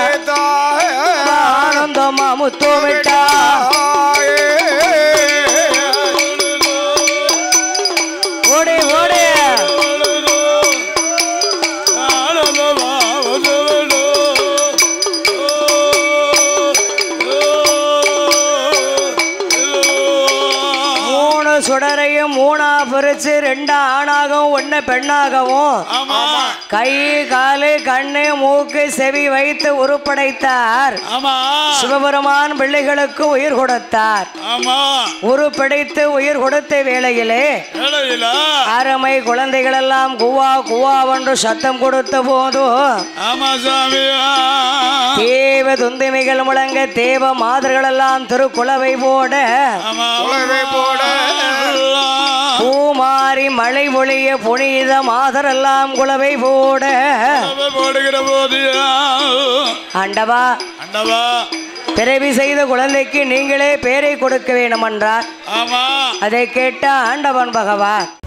[SPEAKER 1] ஆனந்தமா முத்தமிட்டா. ஓடி ஓடி மூணு சுடரையும் மூணா பிரிச்சு ரெண்டா ஆணாகவும் ஒன்னு பெண்ணாகவும்
[SPEAKER 2] ஆமா
[SPEAKER 1] கை காலு கண்ணு மூக்கு செவி வைத்து உருப்படைத்தார்.
[SPEAKER 2] ஆமா
[SPEAKER 1] சிவபெருமான் பிள்ளைகளுக்கு உயிர் கொடுத்தார்.
[SPEAKER 2] ஆமா
[SPEAKER 1] உருப்படைத்து உயிர் கொடுத்த வேளையிலே
[SPEAKER 2] வேளையில
[SPEAKER 1] அருமை குழந்தைகள் எல்லாம் குவா குவாவென்று சத்தம் கொடுத்த போதும்
[SPEAKER 2] ஆமா சாமியா
[SPEAKER 1] தேவ துந்திமைகள் முழங்க தேவ மாதர்கள் எல்லாம் திருக்குளவை போட
[SPEAKER 2] ஆமா
[SPEAKER 3] போட
[SPEAKER 1] பூமாரி மழை பொழிய புனித மாதரெல்லாம் குளவை போட
[SPEAKER 2] போடுகிற போது
[SPEAKER 1] ஆண்டவா
[SPEAKER 2] அண்டவா
[SPEAKER 1] பிறவி செய்த குழந்தைக்கு நீங்களே பேரை கொடுக்க வேண்டும் என்றார்.
[SPEAKER 2] ஆமா
[SPEAKER 1] அதை கேட்ட ஆண்டவன் பகவான்